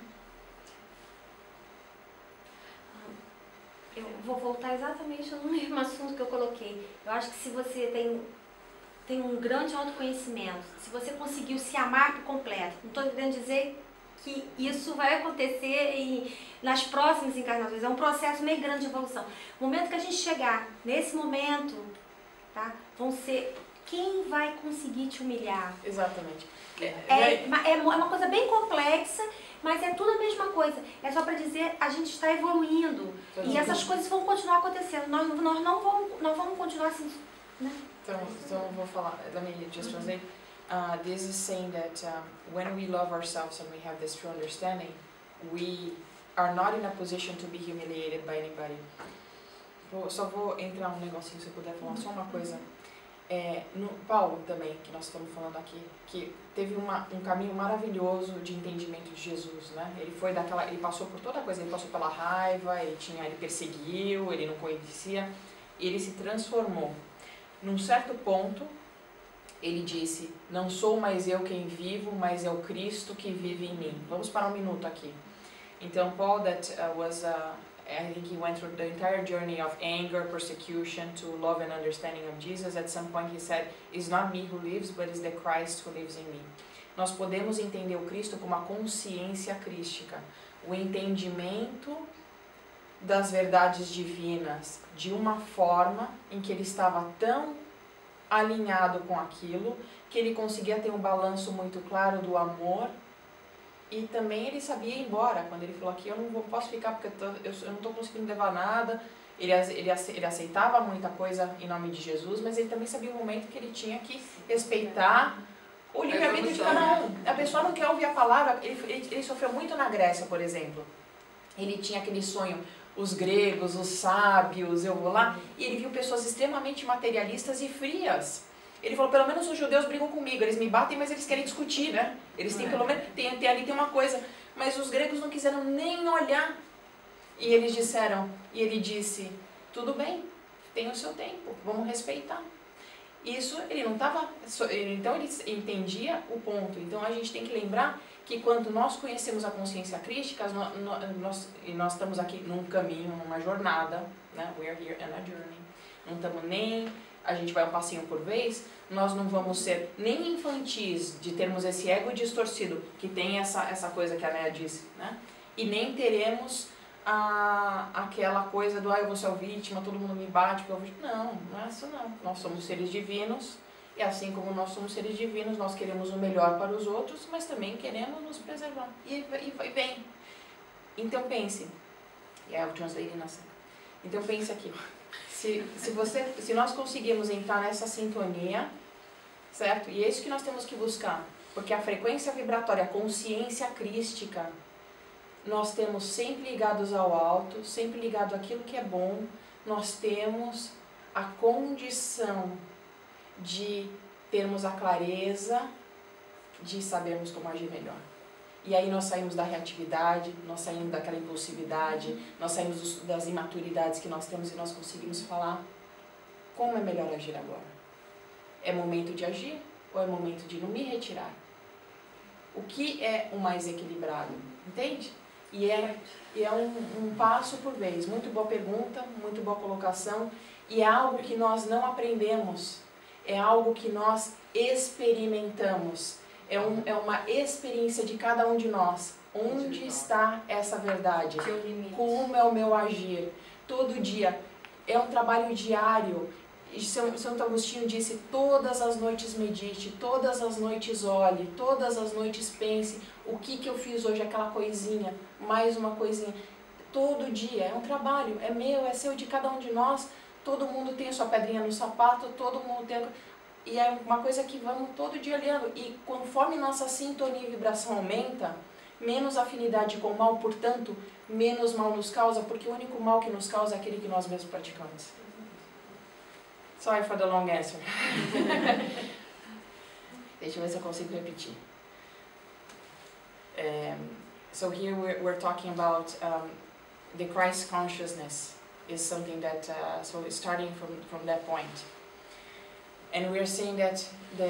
Eu vou voltar exatamente no mesmo assunto que eu coloquei. Eu acho que se você tem um grande autoconhecimento, se você conseguiu se amar por completo, não estou querendo dizer que isso vai acontecer nas próximas encarnações, é um processo meio grande de evolução. O momento que a gente chegar nesse momento, tá, vão ser quem vai conseguir te humilhar. Exatamente. É uma coisa bem complexa, mas é tudo a mesma coisa. É só para dizer, a gente está evoluindo. E essas coisas vão continuar acontecendo. Nós não vamos continuar assim, né? Então vou falar, let me just translate. This is saying that when we love ourselves and we have this true understanding, we are not in a position to be humiliated by anybody. Só vou entrar um negocinho, se eu puder falar só uma coisa. No Paulo também, que nós estamos falando aqui, que teve um caminho maravilhoso de entendimento de Jesus, né? Ele passou por toda coisa, ele passou pela raiva, ele perseguiu, ele não conhecia, ele se transformou. Num certo ponto, ele disse, não sou mais eu quem vivo, mas é o Cristo que vive em mim. Vamos parar um minuto aqui. Então, Paul, I think he went through the entire journey of anger, persecution, to love and understanding of Jesus. At some point he said, it's not me who lives, but it's the Christ who lives in me. Nós podemos entender o Cristo como a consciência crística, o entendimento das verdades divinas de uma forma em que ele estava tão alinhado com aquilo que ele conseguia ter um balanço muito claro do amor. E também ele sabia ir embora, quando ele falou aqui, eu não posso ficar porque eu não estou conseguindo levar nada. Ele aceitava muita coisa em nome de Jesus, mas ele também sabia o momento que ele tinha que respeitar o livre-arbítrio de cada um. A pessoa não quer ouvir a palavra, ele sofreu muito na Grécia, por exemplo. Ele tinha aquele sonho, os gregos, os sábios, eu vou lá, e ele viu pessoas extremamente materialistas e frias. Ele falou, pelo menos os judeus brigam comigo, eles me batem, mas eles querem discutir, né? Eles têm, pelo menos, ali tem uma coisa. Mas os gregos não quiseram nem olhar. E eles disseram, e ele disse, tudo bem, tem o seu tempo, vamos respeitar. Isso, ele não estava, então ele entendia o ponto. Então a gente tem que lembrar que quando nós conhecemos a consciência crística, nós estamos aqui num caminho, numa jornada, né? We are here on a journey. Não estamos nem... A gente vai um passinho por vez, nós não vamos ser nem infantis de termos esse ego distorcido, que tem essa coisa que a Néa disse, né? E nem teremos aquela coisa do, eu vou ser a vítima, todo mundo me bate, não é isso não. Nós somos seres divinos, e assim como nós somos seres divinos, nós queremos o melhor para os outros, mas também queremos nos preservar. E vem. Então pense, I'll translate in a second. Então pense aqui. Se nós conseguirmos entrar nessa sintonia, certo? E é isso que nós temos que buscar, porque a frequência vibratória, a consciência crística, nós temos sempre ligados ao alto, sempre ligado àquilo que é bom, nós temos a condição de termos a clareza de sabermos como agir melhor. E aí nós saímos da reatividade, nós saímos daquela impulsividade, nós saímos das imaturidades que nós temos e nós conseguimos falar como é melhor agir agora. É momento de agir ou é momento de não me retirar? O que é o mais equilibrado? Entende? E é um passo por vez. Muito boa pergunta, muito boa colocação. E é algo que nós não aprendemos, é algo que nós experimentamos. É uma experiência de cada um de nós. Onde está essa verdade? Como é o meu agir? Todo dia. É um trabalho diário. Santo Agostinho disse, todas as noites medite, todas as noites olhe, todas as noites pense, o que eu fiz hoje, aquela coisinha, mais uma coisinha. Todo dia, é um trabalho, é meu, é seu, de cada um de nós. Todo mundo tem a sua pedrinha no sapato, todo mundo tem... E é uma coisa que vamos todo dia olhando. E conforme nossa sintonia e vibração aumenta, menos afinidade com o mal, portanto, menos mal nos causa, porque o único mal que nos causa é aquele que nós mesmos praticamos. Sorry for the long answer. Deixa eu ver se eu consigo repetir. So here we're talking about the Christ consciousness is something that, so starting from that point. And we're saying that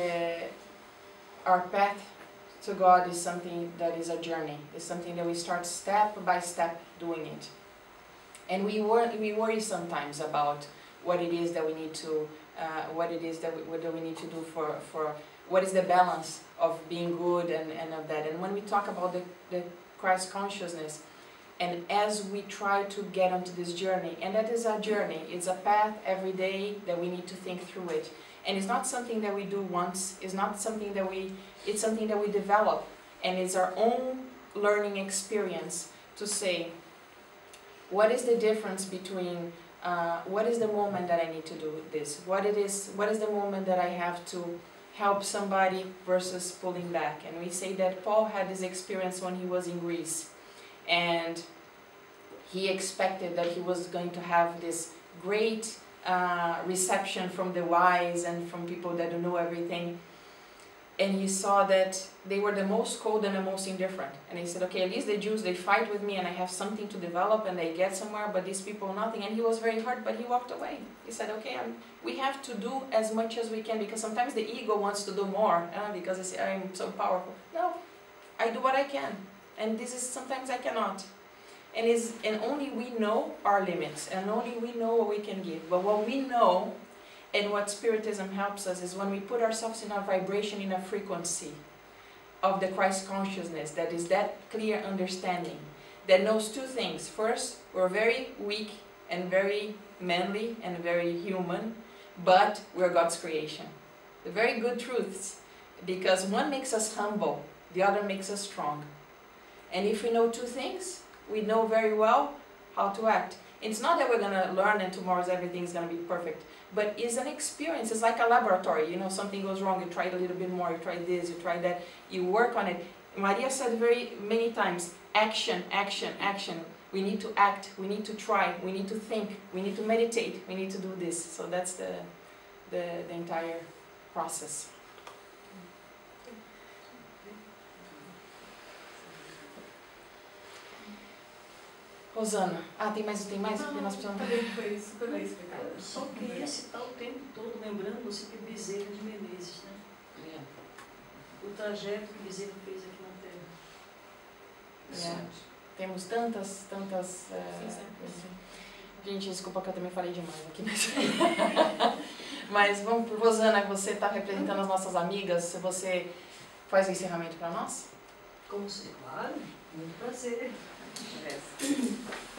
our path to God is something that is a journey. It's something that we start step by step doing it. And we worry sometimes about what it is that we need to, what it is that we need to do for what is the balance of being good and of that. And when we talk about the Christ consciousness, and as we try to get onto this journey, and that is a journey, it's a path every day that we need to think through it. And it's not something that we do once, it's not something that it's something that we develop, and it's our own learning experience to say, what is the difference between, what is the moment that I need to do this? What is the moment that I have to help somebody versus pulling back? And we say that Paul had this experience when he was in Greece, and he expected that he was going to have this great reception from the wise and from people that know everything, and he saw that they were the most cold and the most indifferent, and he said, okay, at least the Jews, they fight with me and I have something to develop and they get somewhere, but these people nothing. And he was very hurt, but he walked away. He said, okay, we have to do as much as we can, because sometimes the ego wants to do more, because they say, I'm so powerful. No, I do what I can, and this is sometimes I cannot. And only we know our limits, and only we know what we can give. But what we know, and what Spiritism helps us, is when we put ourselves in a vibration, in a frequency of the Christ consciousness, that is that clear understanding, that knows two things. First, we're very weak and very manly and very human, but we're God's creation. The very good truths, because one makes us humble, the other makes us strong. And if we know two things, we know very well how to act. It's not that we're going to learn and tomorrow's everything's going to be perfect, but it's an experience. It's like a laboratory. You know, something goes wrong, you try it a little bit more, you try this, you try that, you work on it. Maria said very many times, action, action, action. We need to act, we need to try, we need to think, we need to meditate, we need to do this. So that's the entire process. Rosana, tem mais? Porque nós precisamos... Foi isso que eu ia explicar. Só queria citar o tempo todo, lembrando sempre Bezerra de Menezes, né? O trajeto que Bezerra fez aqui na Terra. Temos tantas... Gente, desculpa que eu também falei demais aqui. Mas vamos por Rosana, você está representando as nossas amigas, se você faz o encerramento para nós? Como se, claro, muito prazer. Beleza.